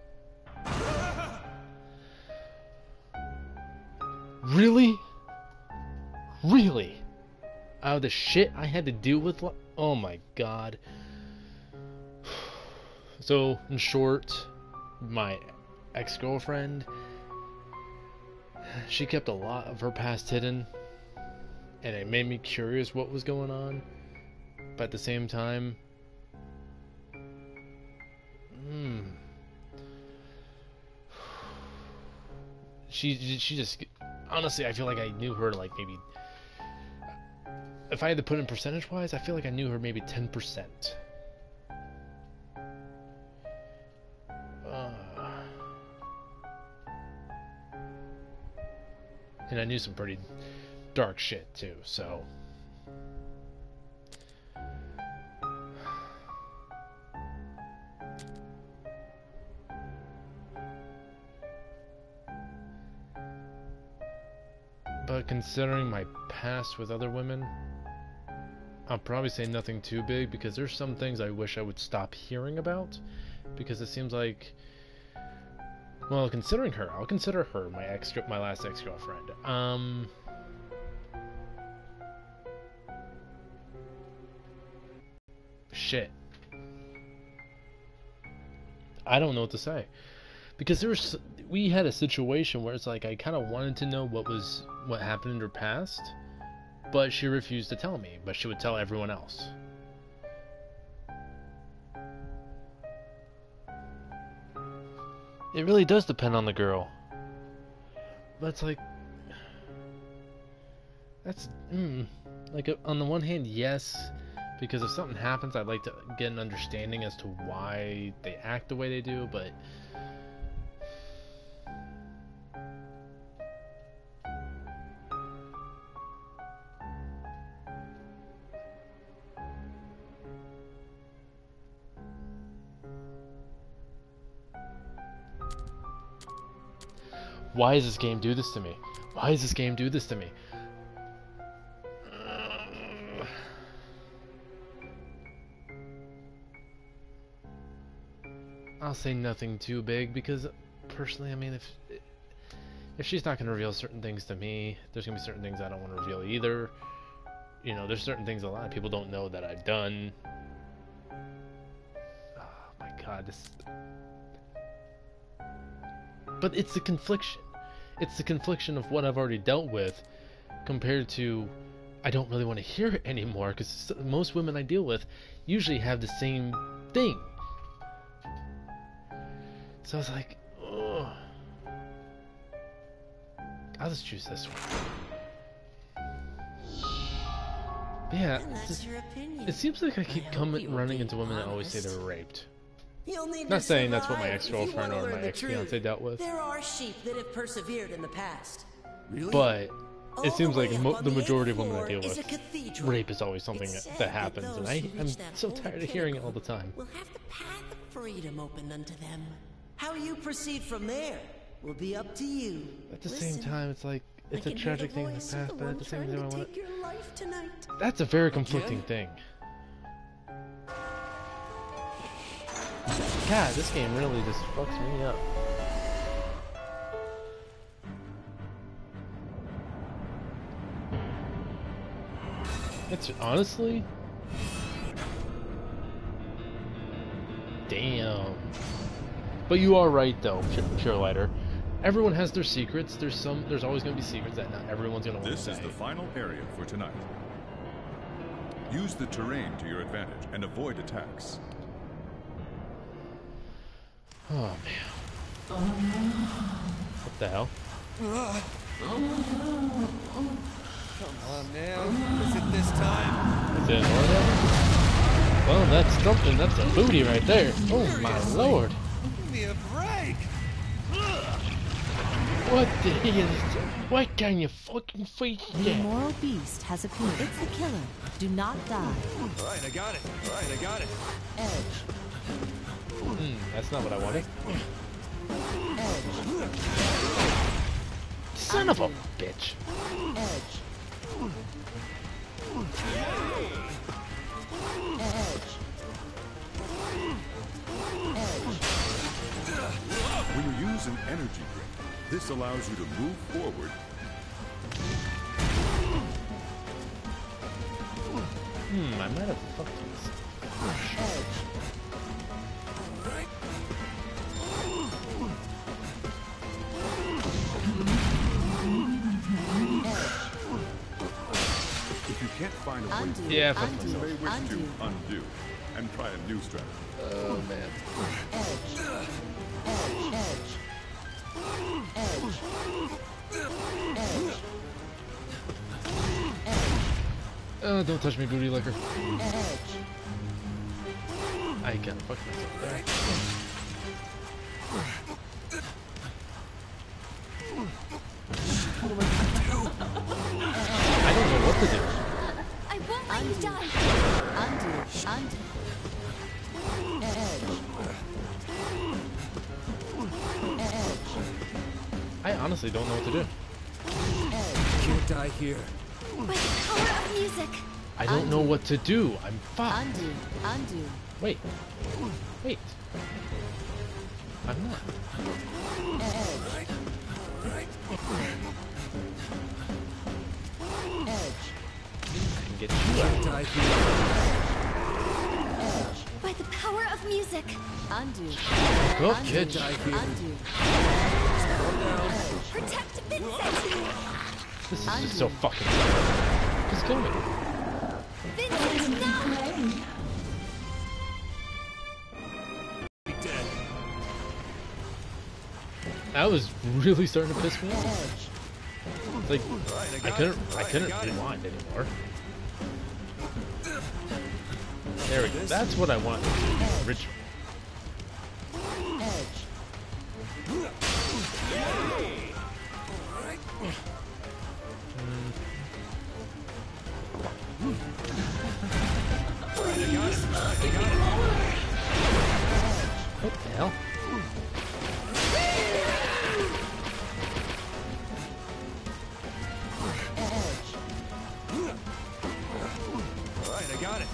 Speaker 1: Really? Really? Out of the shit I had to deal with? Oh my god. So, in short, my ex-girlfriend, she kept a lot of her past hidden, and it made me curious what was going on. But at the same time, she just, honestly, I feel like I knew her like maybe, if I had to put in percentage wise, I feel like I knew her maybe 10%. And I knew some pretty dark shit too, so. But considering my past with other women, I'll probably say nothing too big, because there's some things I wish I would stop hearing about, because it seems like, well, considering her, I'll consider her my last ex-girlfriend. Shit. I don't know what to say, because we had a situation where it's like I kind of wanted to know what happened in her past, but she refused to tell me, but she would tell everyone else. It really does depend on the girl. But it's like, that's like, on the one hand, yes, because if something happens, I'd like to get an understanding as to why they act the way they do, but why does this game do this to me? Why does this game do this to me? I'll say nothing too big, because personally, I mean, if she's not going to reveal certain things to me, there's going to be certain things I don't want to reveal either. You know, there's certain things a lot of people don't know that I've done. Oh my god, this... But it's the confliction. It's the confliction of what I've already dealt with compared to I don't really want to hear it anymore, because most women I deal with usually have the same thing. So I was like, ugh. I'll just choose this one. But yeah, it seems like I keep running into women that always say they're raped. Not saying that's what my ex-girlfriend or my ex-fiance dealt with.
Speaker 9: There are sheep that have persevered in the past.
Speaker 1: Really? But it seems like the majority of women I deal with, rape is always something that happens, and I'm so tired of hearing it all the time.
Speaker 9: We'll have the path of freedom opened unto them. How you proceed from there will be up to you.
Speaker 1: At the same time, it's like, it's a tragic thing in the past, but at the same time, I want
Speaker 9: to...
Speaker 1: That's a very conflicting thing. God, this game really just fucks me up. It's honestly... Damn. But you are right though, Pure Lighter. Everyone has their secrets. There's always going to be secrets that not everyone's going to want to say.
Speaker 2: This is the final area for tonight. Use the terrain to your advantage and avoid attacks.
Speaker 1: Oh man. What the hell?
Speaker 15: Come on now. Is it this time?
Speaker 1: Is it an order? Well, that's something. That's a booty right there. Oh my lord.
Speaker 15: Give me a break.
Speaker 1: What the hell is that? What kind of fucking face is that?
Speaker 16: The immoral beast has appeared. It's the killer. Do not die.
Speaker 15: Alright, I got it. Alright, I got it.
Speaker 16: Edge.
Speaker 1: That's not what I wanted.
Speaker 16: Edge.
Speaker 1: Son of a bitch.
Speaker 16: Edge.
Speaker 2: When you use an energy drink, this allows you to move forward.
Speaker 1: I might have fucked this.
Speaker 2: If you can't find a way forward,
Speaker 1: yeah,
Speaker 2: you may wish to undo and try a new strategy.
Speaker 1: Oh man. Don't touch me, booty licker. I can't fuck myself there.
Speaker 15: What am I gonna do?
Speaker 1: to do.
Speaker 4: I won't let you die.
Speaker 16: Undo. Edge.
Speaker 1: I honestly don't know what to do.
Speaker 3: Can't die here.
Speaker 4: By the power of music.
Speaker 1: I don't know what to do. I'm fucked.
Speaker 16: Undo.
Speaker 1: Wait. I'm not.
Speaker 16: Edge.
Speaker 1: I can get you out.
Speaker 3: Die here.
Speaker 4: By the power of music.
Speaker 16: Undo.
Speaker 1: Go, kid.
Speaker 16: Undo.
Speaker 4: Protect Vincent.
Speaker 1: This is just so fucking. Just kill me.
Speaker 4: Vincent, no.
Speaker 1: That was really starting to piss me off. It's like I couldn't rewind anymore. There we go. That's what I want. Ritual. What the hell?
Speaker 11: Alright, I got it.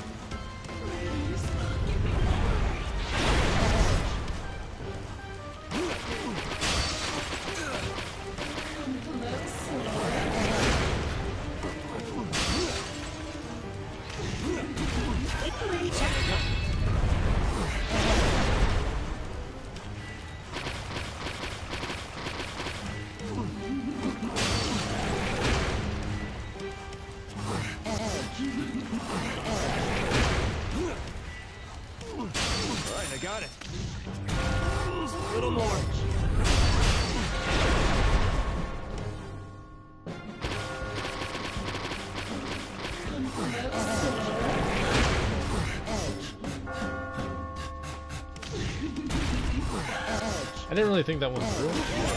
Speaker 11: I got it. Just a little more.
Speaker 1: I didn't really think that one through.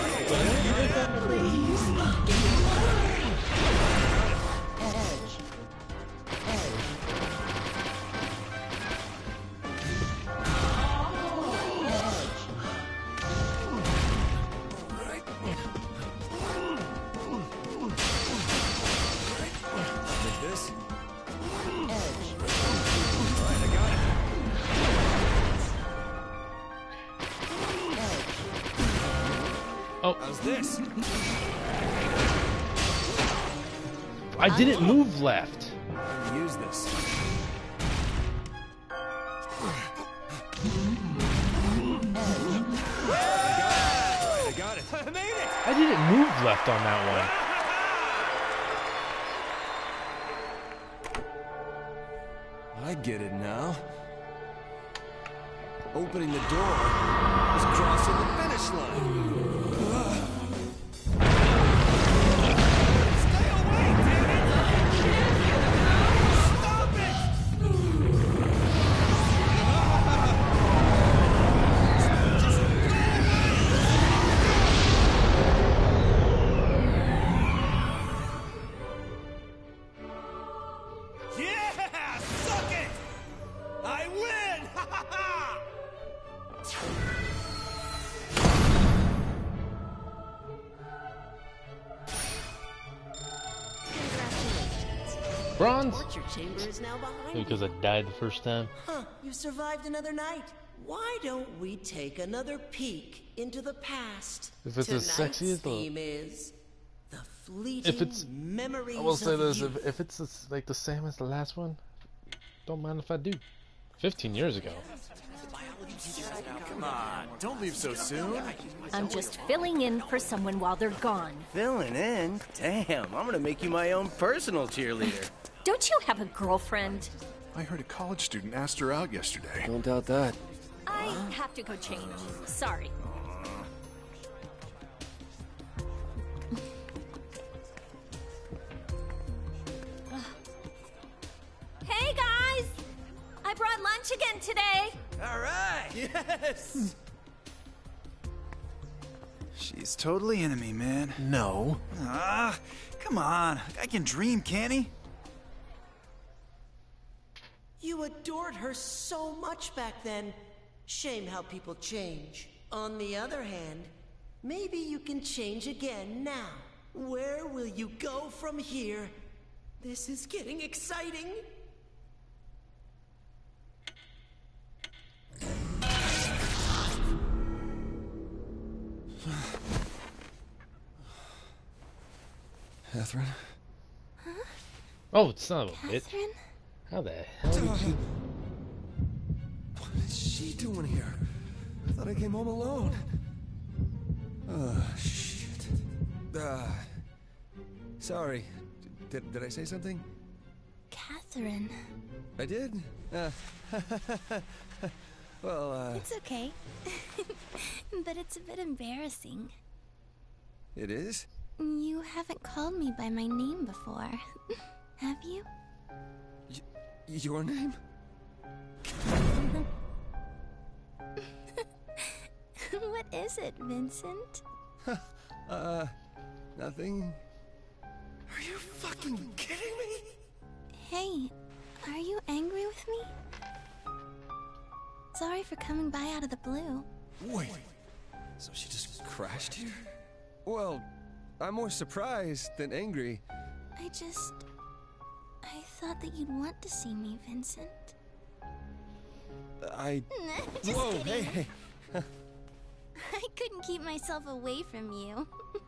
Speaker 1: Oh.
Speaker 11: How's this?
Speaker 1: I didn't move left.
Speaker 11: Use this. I got it. I made it.
Speaker 1: I didn't move left on that one.
Speaker 3: I get it now. Opening the door is crossing the finish line.
Speaker 11: Stay away, damn it! Stop it! Yeah! Suck it! I win! Ha ha ha!
Speaker 1: Bronze?
Speaker 9: Torture chamber is now behind you.
Speaker 1: Because I died the first time.
Speaker 9: Huh, you survived another night. Why don't we take another peek into the past?
Speaker 1: If it's as sexy as the
Speaker 9: theme is the fleeting
Speaker 1: if it's
Speaker 9: memories
Speaker 1: I will say
Speaker 9: of
Speaker 1: this,
Speaker 9: youth.
Speaker 1: if it's like the same as the last one, don't mind if I do. 15 years ago.
Speaker 14: Come on, don't leave so soon.
Speaker 20: I'm just filling in for someone while they're gone.
Speaker 14: Filling in? Damn, I'm gonna make you my own personal cheerleader.
Speaker 20: Don't you have a girlfriend?
Speaker 11: I heard a college student asked her out yesterday.
Speaker 3: Don't doubt that.
Speaker 20: I have to go change. Sorry. Hey guys! I brought lunch again today.
Speaker 14: All right. Yes.
Speaker 21: She's totally into me, man.
Speaker 3: No.
Speaker 21: Ah, come on. I can dream, can't he?
Speaker 9: You adored her so much back then. Shame how people change. On the other hand, maybe you can change again now. Where will you go from here? This is getting exciting.
Speaker 3: Catherine?
Speaker 4: Huh?
Speaker 1: Oh, son of a bitch.
Speaker 4: Catherine?
Speaker 1: How the hell did you...
Speaker 3: What is she doing here? I thought I came home alone. Shit. Sorry. Did I say something?
Speaker 4: Catherine.
Speaker 3: I did? Well,
Speaker 4: It's okay. But it's a bit embarrassing.
Speaker 3: It is?
Speaker 4: You haven't called me by my name before. Have you?
Speaker 3: Your name?
Speaker 4: What is it, Vincent?
Speaker 3: Nothing. Are you fucking kidding me?
Speaker 4: Hey, are you angry with me? Sorry for coming by out of the blue.
Speaker 3: Wait. So she just crashed here? Well, I'm more surprised than angry.
Speaker 4: I thought that you'd want to see me, Vincent.
Speaker 3: Just Whoa,
Speaker 4: kidding.
Speaker 3: hey.
Speaker 4: I couldn't keep myself away from you.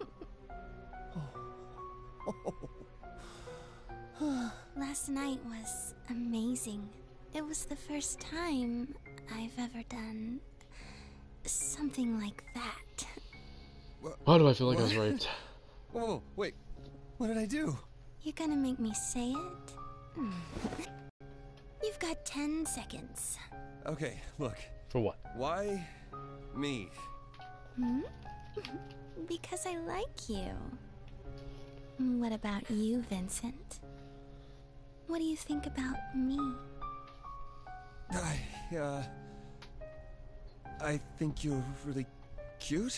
Speaker 4: Last night was amazing. It was the first time I've ever done something like that.
Speaker 1: Why do I feel like I was raped?
Speaker 3: Whoa, wait. What did I do?
Speaker 4: You're gonna make me say it? You've got 10 seconds.
Speaker 3: Okay, look.
Speaker 1: For what?
Speaker 3: Why me?
Speaker 4: Because I like you. What about you, Vincent? What do you think about me?
Speaker 3: I think you're really cute.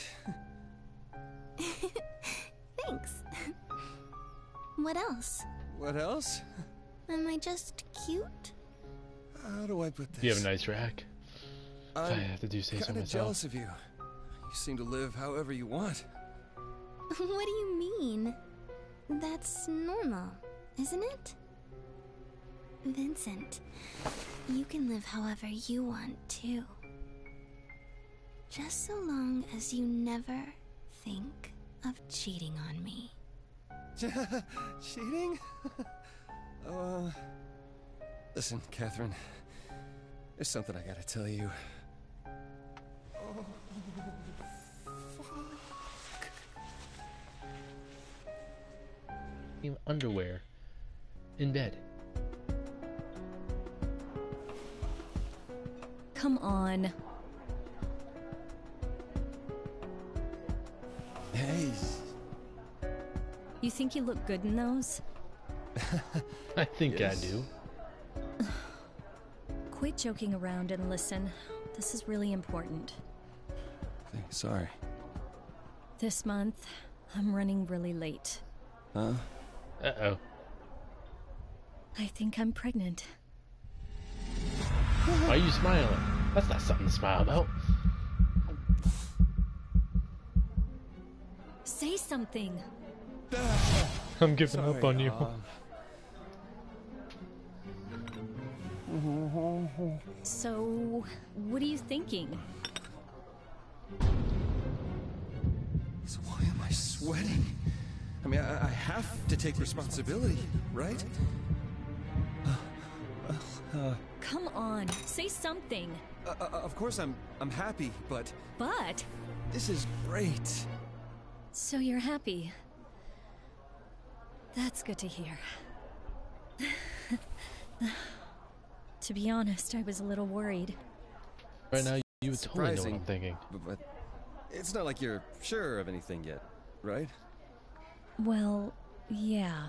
Speaker 4: Thanks. What else?
Speaker 3: What else?
Speaker 4: Am I just cute?
Speaker 3: How do I put this?
Speaker 1: You have a nice rack. If I have to say so
Speaker 3: kinda
Speaker 1: myself.
Speaker 3: jealous of you. You seem to live however you want.
Speaker 4: What do you mean? That's normal, isn't it? Vincent, you can live however you want too. Just so long as you never think of cheating on me.
Speaker 3: Cheating? Listen, Catherine. There's something I gotta tell you. Oh, fuck.
Speaker 1: In underwear. In bed.
Speaker 7: Come on.
Speaker 3: Hey.
Speaker 7: You think you look good in those?
Speaker 1: I think I do.
Speaker 7: Quit joking around and listen. This is really important.
Speaker 3: Sorry.
Speaker 7: This month, I'm running really late.
Speaker 3: Huh?
Speaker 1: Uh-oh.
Speaker 7: I think I'm pregnant.
Speaker 1: Why are you smiling? That's not something to smile about.
Speaker 7: Say something.
Speaker 1: I'm giving up on you.
Speaker 7: So, what are you thinking?
Speaker 3: So why am I sweating? I mean, I have to take responsibility, right?
Speaker 7: Come on, say something.
Speaker 3: Of course I'm happy, but...
Speaker 7: But?
Speaker 3: This is great.
Speaker 7: So you're happy. That's good to hear. To be honest, I was a little worried.
Speaker 1: Right now, you would totally know what
Speaker 3: Surprising,
Speaker 1: I'm thinking.
Speaker 3: But it's not like you're sure of anything yet, right?
Speaker 7: Well, yeah.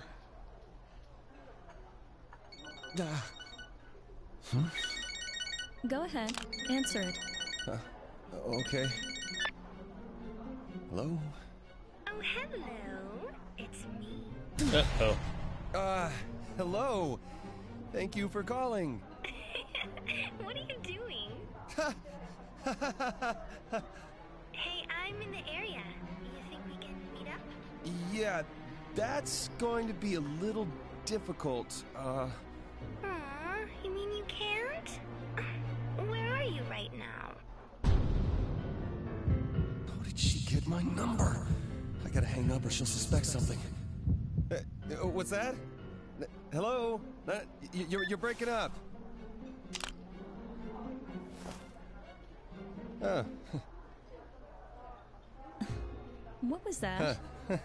Speaker 7: Go ahead, answer it.
Speaker 3: Okay.
Speaker 8: Hello?
Speaker 20: Oh, hello. It's me.
Speaker 1: Uh-oh.
Speaker 8: Hello. Thank you for calling.
Speaker 20: What are you doing? Hey, I'm in the area. You think we can meet up?
Speaker 8: Yeah, that's going to be a little difficult.
Speaker 20: Aw, you mean you can't? Where are you right now?
Speaker 8: How did she get my number? I gotta hang up or she'll suspect something. What's that? Hello? You're breaking up.
Speaker 7: What was that?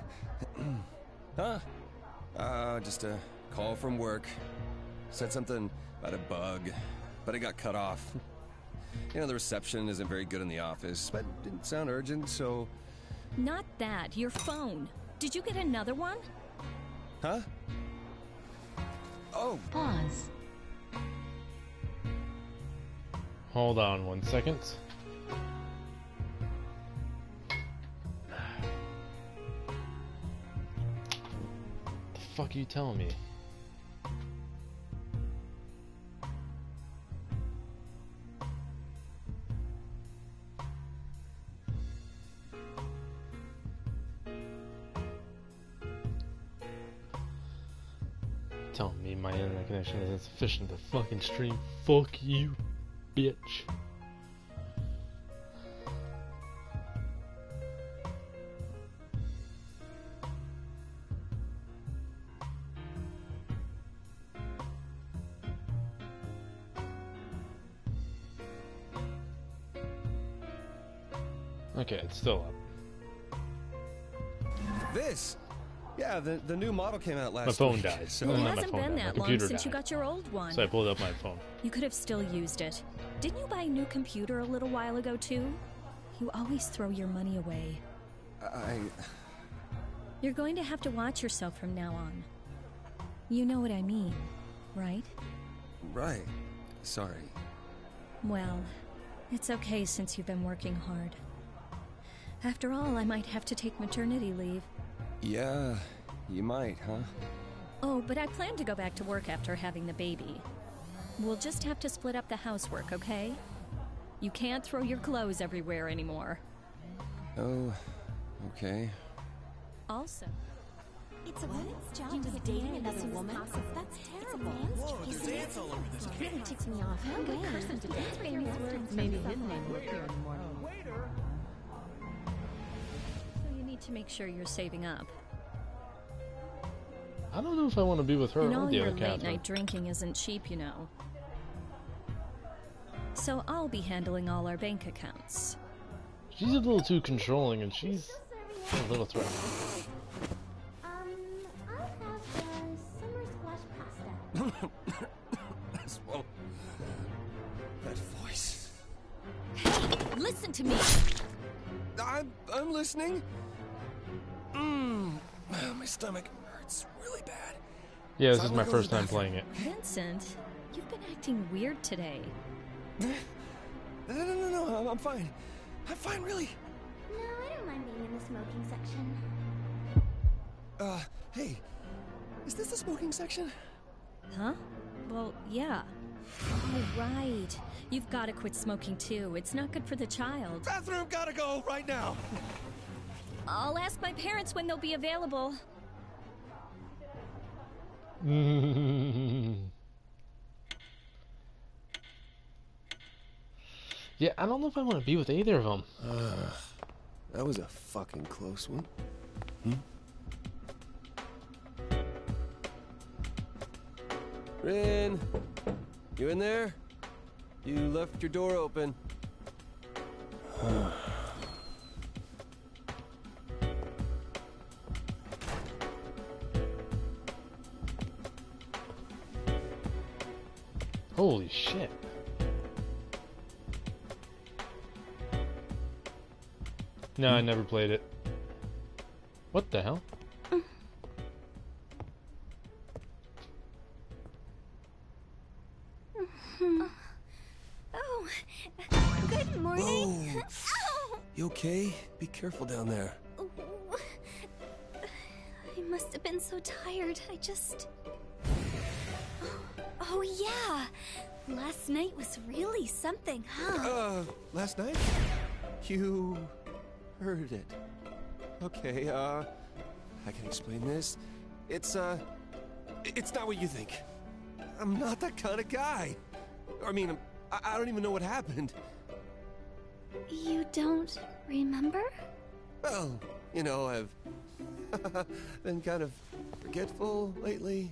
Speaker 8: Just a call from work. Said something about a bug, but it got cut off. You know, the reception isn't very good in the office, but it didn't sound urgent, so...
Speaker 7: Not that, your phone. Did you get another one?
Speaker 8: Huh? Oh.
Speaker 16: Pause.
Speaker 1: Hold on 1 second. The fuck are you telling me? Telling me my internet connection isn't sufficient to fucking stream. Fuck you, bitch. Okay, it's still up.
Speaker 8: This? Yeah, the new model came out last
Speaker 1: My phone
Speaker 8: week.
Speaker 1: died.
Speaker 8: So
Speaker 7: It hasn't been that long since you got your old one.
Speaker 1: So I pulled up my phone.
Speaker 7: You could have still used it. Didn't you buy a new computer a little while ago, too? You always throw your money away. You're going to have to watch yourself from now on. You know what I mean, right?
Speaker 8: Right. Sorry.
Speaker 7: Well, it's okay since you've been working hard. After all, I might have to take maternity leave.
Speaker 8: Yeah, you might, huh?
Speaker 7: Oh, but I plan to go back to work after having the baby. We'll just have to split up the housework, okay? You can't throw your clothes everywhere anymore.
Speaker 8: Oh, okay.
Speaker 7: Also,
Speaker 20: It's a woman's job to be dating another woman. That's terrible.
Speaker 6: Whoa, there's ants all over this
Speaker 20: It
Speaker 6: kid.
Speaker 20: really ticks me off. No way. Person to dance with his words.
Speaker 16: Maybe his name will appear in the morning.
Speaker 7: so you need to make sure you're saving up.
Speaker 1: I don't know if I want to be with her
Speaker 7: And
Speaker 1: or
Speaker 7: all
Speaker 1: the
Speaker 7: your
Speaker 1: other Catherine.
Speaker 7: late-night drinking isn't cheap, you know. So I'll be handling all our bank accounts.
Speaker 1: She's a little too controlling, and she's a little threatening.
Speaker 20: I'll have the summer squash pasta.
Speaker 8: Well, that voice.
Speaker 7: Hey, listen to me!
Speaker 8: I'm listening. My stomach hurts really bad.
Speaker 1: Yeah, this is my first time playing it.
Speaker 7: Vincent, you've been acting weird today.
Speaker 8: No, I'm fine. I'm fine, really.
Speaker 20: No, I don't mind being in the smoking section.
Speaker 8: Hey, is this the smoking section?
Speaker 7: Huh? Well, yeah. Oh, right. You've got to quit smoking, too. It's not good for the child.
Speaker 8: Bathroom gotta go right now.
Speaker 7: I'll ask my parents when they'll be available.
Speaker 1: Yeah, I don't know if I want to be with either of them.
Speaker 3: That was a fucking close one.
Speaker 8: Rin, you in there? You left your door open.
Speaker 1: Holy shit. No, I never played it. What the hell?
Speaker 20: Oh, good morning. Ow!
Speaker 3: You okay? Be careful down there.
Speaker 4: I must have been so tired. I just... Oh, yeah. Last night was really something, huh?
Speaker 3: Last night? You heard it. Okay, I can explain this. It's not what you think. I'm not that kind of guy. I mean, I don't even know what happened.
Speaker 4: You don't remember?
Speaker 3: Well, you know, I've been kind of forgetful lately.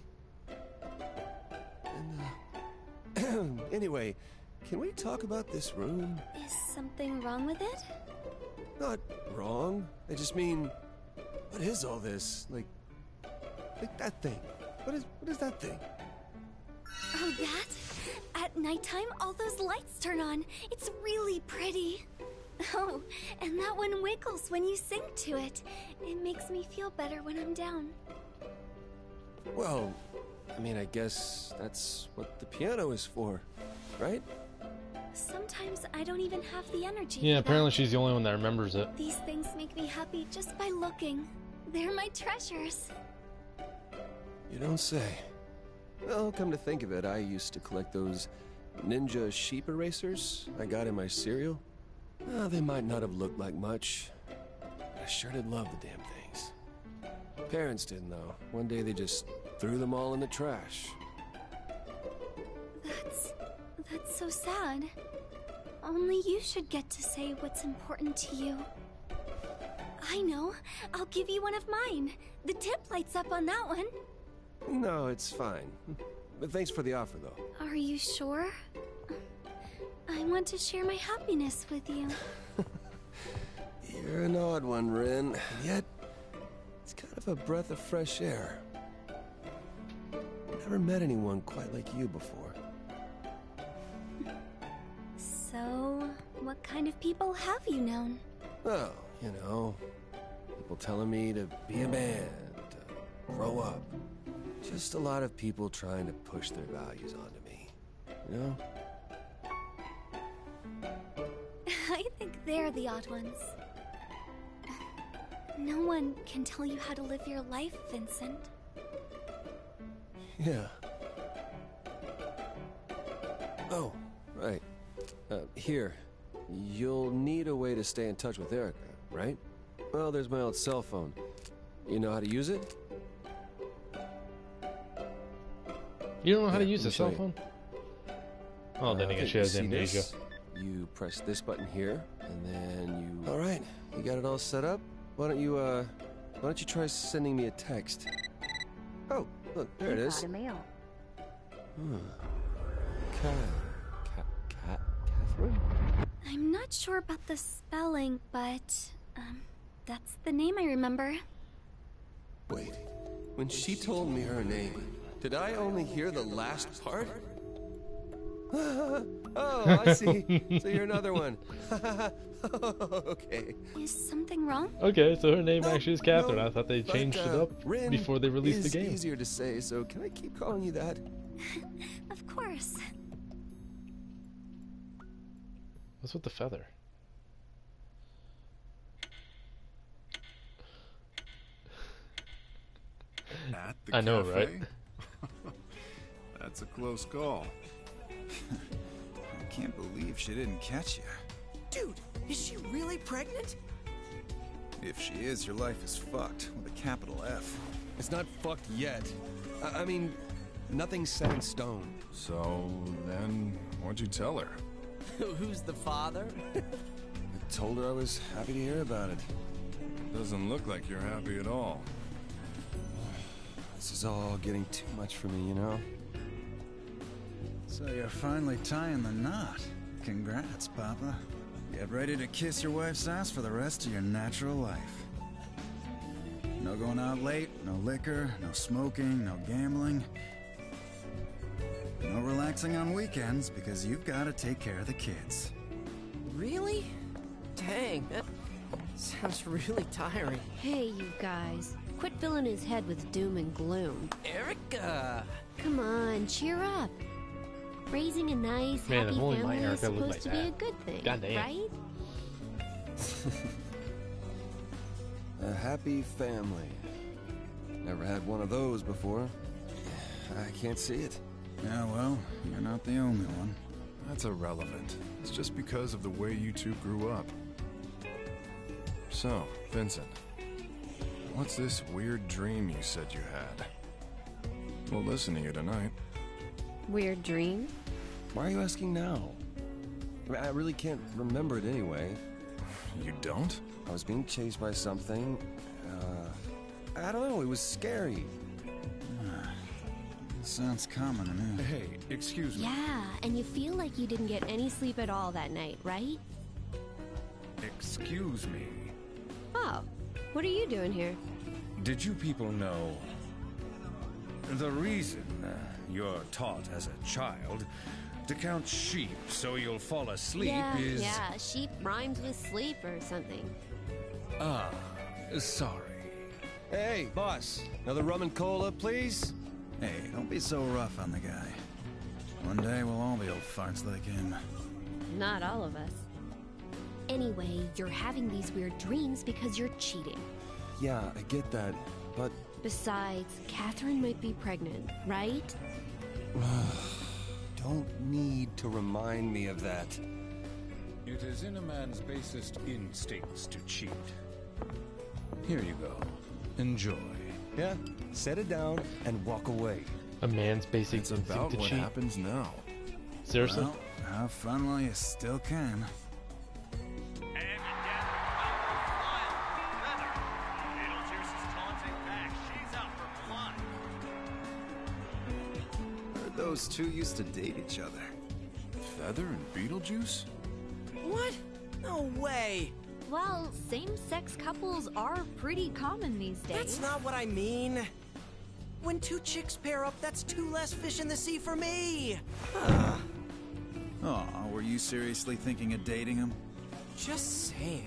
Speaker 3: And, anyway, can we talk about this room?
Speaker 4: Is something wrong with it?
Speaker 3: Not wrong. I just mean, what is all this? Like that thing. What is that thing?
Speaker 4: Oh, that? At nighttime, all those lights turn on. It's really pretty. Oh, and that one wiggles when you sing to it. It makes me feel better when I'm down.
Speaker 3: Well, I mean, I guess that's what the piano is for, right?
Speaker 4: Sometimes I don't even have the energy.
Speaker 1: Yeah,
Speaker 4: for
Speaker 1: apparently
Speaker 4: that.
Speaker 1: she's the only one that remembers it.
Speaker 4: These things make me happy just by looking. They're my treasures.
Speaker 3: You don't say. Well, come to think of it, I used to collect those ninja sheep erasers I got in my cereal. They might not have looked like much, but I sure did love the damn things. Parents didn't, though. One day they just threw them all in the trash.
Speaker 4: That's so sad. Only you should get to say what's important to you. I know. I'll give you one of mine. The tip lights up on that one.
Speaker 3: No, it's fine. But thanks for the offer, though.
Speaker 4: Are you sure? I want to share my happiness with you.
Speaker 3: You're an odd one, Rin. And yet, it's kind of a breath of fresh air. Never met anyone quite like you before.
Speaker 4: So, what kind of people have you known?
Speaker 3: Well, you know, people telling me to be a man, to grow up. Just a lot of people trying to push their values onto me, you know?
Speaker 4: I think they're the odd ones. No one can tell you how to live your life, Vincent.
Speaker 3: Yeah. Oh, right. Here. You'll need a way to stay in touch with Erica, right? Well, there's my old cell phone. You know how to use it?
Speaker 1: You don't know how to use a cell phone? Oh, then again, she has
Speaker 3: see
Speaker 1: amnesia.
Speaker 3: this? You press this button here, and then you... All right, you got it all set up? Why don't you try sending me a text? Oh, look, there it is.
Speaker 5: Mail.
Speaker 3: Catherine?
Speaker 4: I'm not sure about the spelling, but, that's the name I remember.
Speaker 3: Wait, when she told me her name, did I only hear the last part? Oh, I see. So you're another one. Okay.
Speaker 4: Is something wrong?
Speaker 1: Okay, so her name actually is Catherine. I thought they changed it up
Speaker 3: Rin
Speaker 1: before they released the game.
Speaker 3: It's easier to say, so can I keep calling you that?
Speaker 4: Of course.
Speaker 1: What's with the feather?
Speaker 11: At the
Speaker 1: I know,
Speaker 11: cafe?
Speaker 1: right?
Speaker 11: That's a close call.
Speaker 21: I can't believe she didn't catch you.
Speaker 9: Dude, is she really pregnant?
Speaker 21: If she is, your life is fucked with a capital F.
Speaker 3: It's not fucked yet. I mean, nothing's set in stone.
Speaker 11: So then, what'd you tell her?
Speaker 9: Who's the father?
Speaker 3: I told her I was happy to hear about it.
Speaker 11: Doesn't look like you're happy at all.
Speaker 3: This is all getting too much for me, you know?
Speaker 21: So you're finally tying the knot. Congrats, Papa. Get ready to kiss your wife's ass for the rest of your natural life. No going out late, no liquor, no smoking, no gambling. No relaxing on weekends because you've got to take care of the kids.
Speaker 9: Really? Dang, that sounds really tiring.
Speaker 5: Hey, you guys. Quit filling his head with doom and gloom.
Speaker 9: Erica!
Speaker 5: Come on, cheer up. Raising a nice,
Speaker 1: Man,
Speaker 5: happy
Speaker 1: if only my
Speaker 5: family is
Speaker 1: Erica looked
Speaker 5: supposed
Speaker 1: like
Speaker 5: to be
Speaker 1: that.
Speaker 5: a good thing,
Speaker 1: Goddamn.
Speaker 5: right?
Speaker 8: A happy family. Never had one of those before. I can't see it.
Speaker 21: Yeah, well, you're not the only one.
Speaker 11: That's irrelevant. It's just because of the way you two grew up. So, Vincent, what's this weird dream you said you had? We'll listen to you tonight.
Speaker 5: Weird dream?
Speaker 8: Why are you asking now? I really can't remember it anyway.
Speaker 11: You don't?
Speaker 8: I was being chased by something. I don't know, it was scary.
Speaker 21: Sounds common to me.
Speaker 11: Hey, excuse me.
Speaker 5: Yeah, and you feel like you didn't get any sleep at all that night, right?
Speaker 11: Excuse me.
Speaker 5: Oh, what are you doing here?
Speaker 13: Did you people know the reason you're taught as a child to count sheep so you'll fall asleep is...
Speaker 5: Yeah, sheep rhymes with sleep or something.
Speaker 13: Ah, sorry.
Speaker 8: Hey, boss, another rum and cola, please?
Speaker 21: Hey, don't be so rough on the guy. One day we'll all be old farts like him.
Speaker 5: Not all of us. Anyway, you're having these weird dreams because you're cheating.
Speaker 8: Yeah, I get that, but...
Speaker 5: Besides, Catherine might be pregnant, right?
Speaker 8: Don't need to remind me of that.
Speaker 13: It is in a man's basest instincts to cheat. Here you go. Enjoy.
Speaker 8: Yeah, set it down and walk away.
Speaker 1: A man's basic instinct
Speaker 11: about
Speaker 1: to
Speaker 11: what
Speaker 1: cheat?
Speaker 11: happens now.
Speaker 1: Seriously?
Speaker 21: Well, have fun while you still can.
Speaker 8: Heard those two used to date each other.
Speaker 11: Feather and Beetlejuice?
Speaker 9: What? No way!
Speaker 22: Well, same-sex couples are pretty common these days.
Speaker 9: That's not what I mean. When two chicks pair up, that's two less fish in the sea for me.
Speaker 21: Oh, were you seriously thinking of dating him?
Speaker 9: Just saying.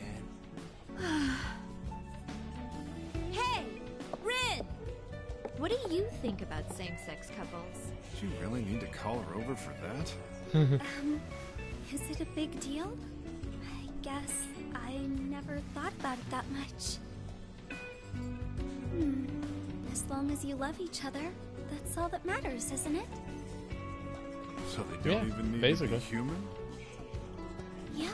Speaker 22: Hey, Rin! What do you think about same-sex couples?
Speaker 11: Did you really need to call her over for that?
Speaker 4: Is it a big deal? I guess I never thought about it that much. As long as you love each other, that's all that matters, isn't it?
Speaker 11: So they don't even need to be human?
Speaker 4: Yeah.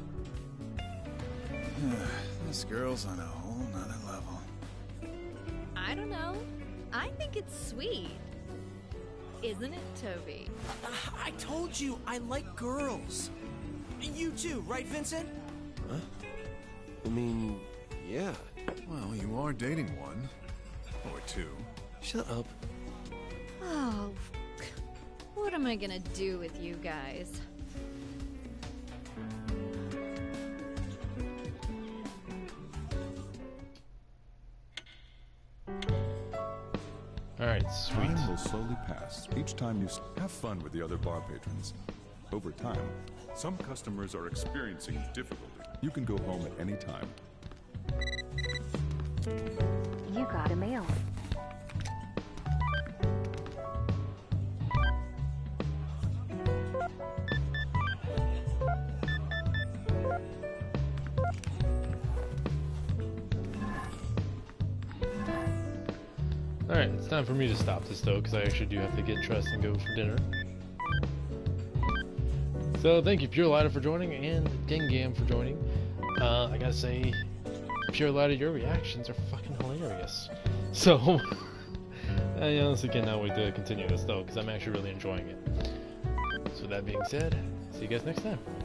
Speaker 21: This girl's on a whole nother level.
Speaker 22: I don't know. I think it's sweet. Isn't it, Toby?
Speaker 9: I told you I like girls. You too, right, Vincent?
Speaker 8: Huh? I mean, yeah.
Speaker 11: Well, you are dating one. Or two.
Speaker 8: Shut up.
Speaker 22: Oh, what am I gonna do with you guys?
Speaker 1: Alright, sweet.
Speaker 2: Time will slowly pass. Each time you have fun with the other bar patrons. Over time, some customers are experiencing difficulty. You can go home at any time.
Speaker 20: You got a mail.
Speaker 1: Alright, it's time for me to stop this though, because I actually do have to get dressed and go for dinner. So thank you Pure Lighter for joining, and Gengam for joining. I gotta say, Pure Lighter, your reactions are fucking hilarious. So, I honestly cannot wait to continue this though, because I'm actually really enjoying it. So with that being said, see you guys next time.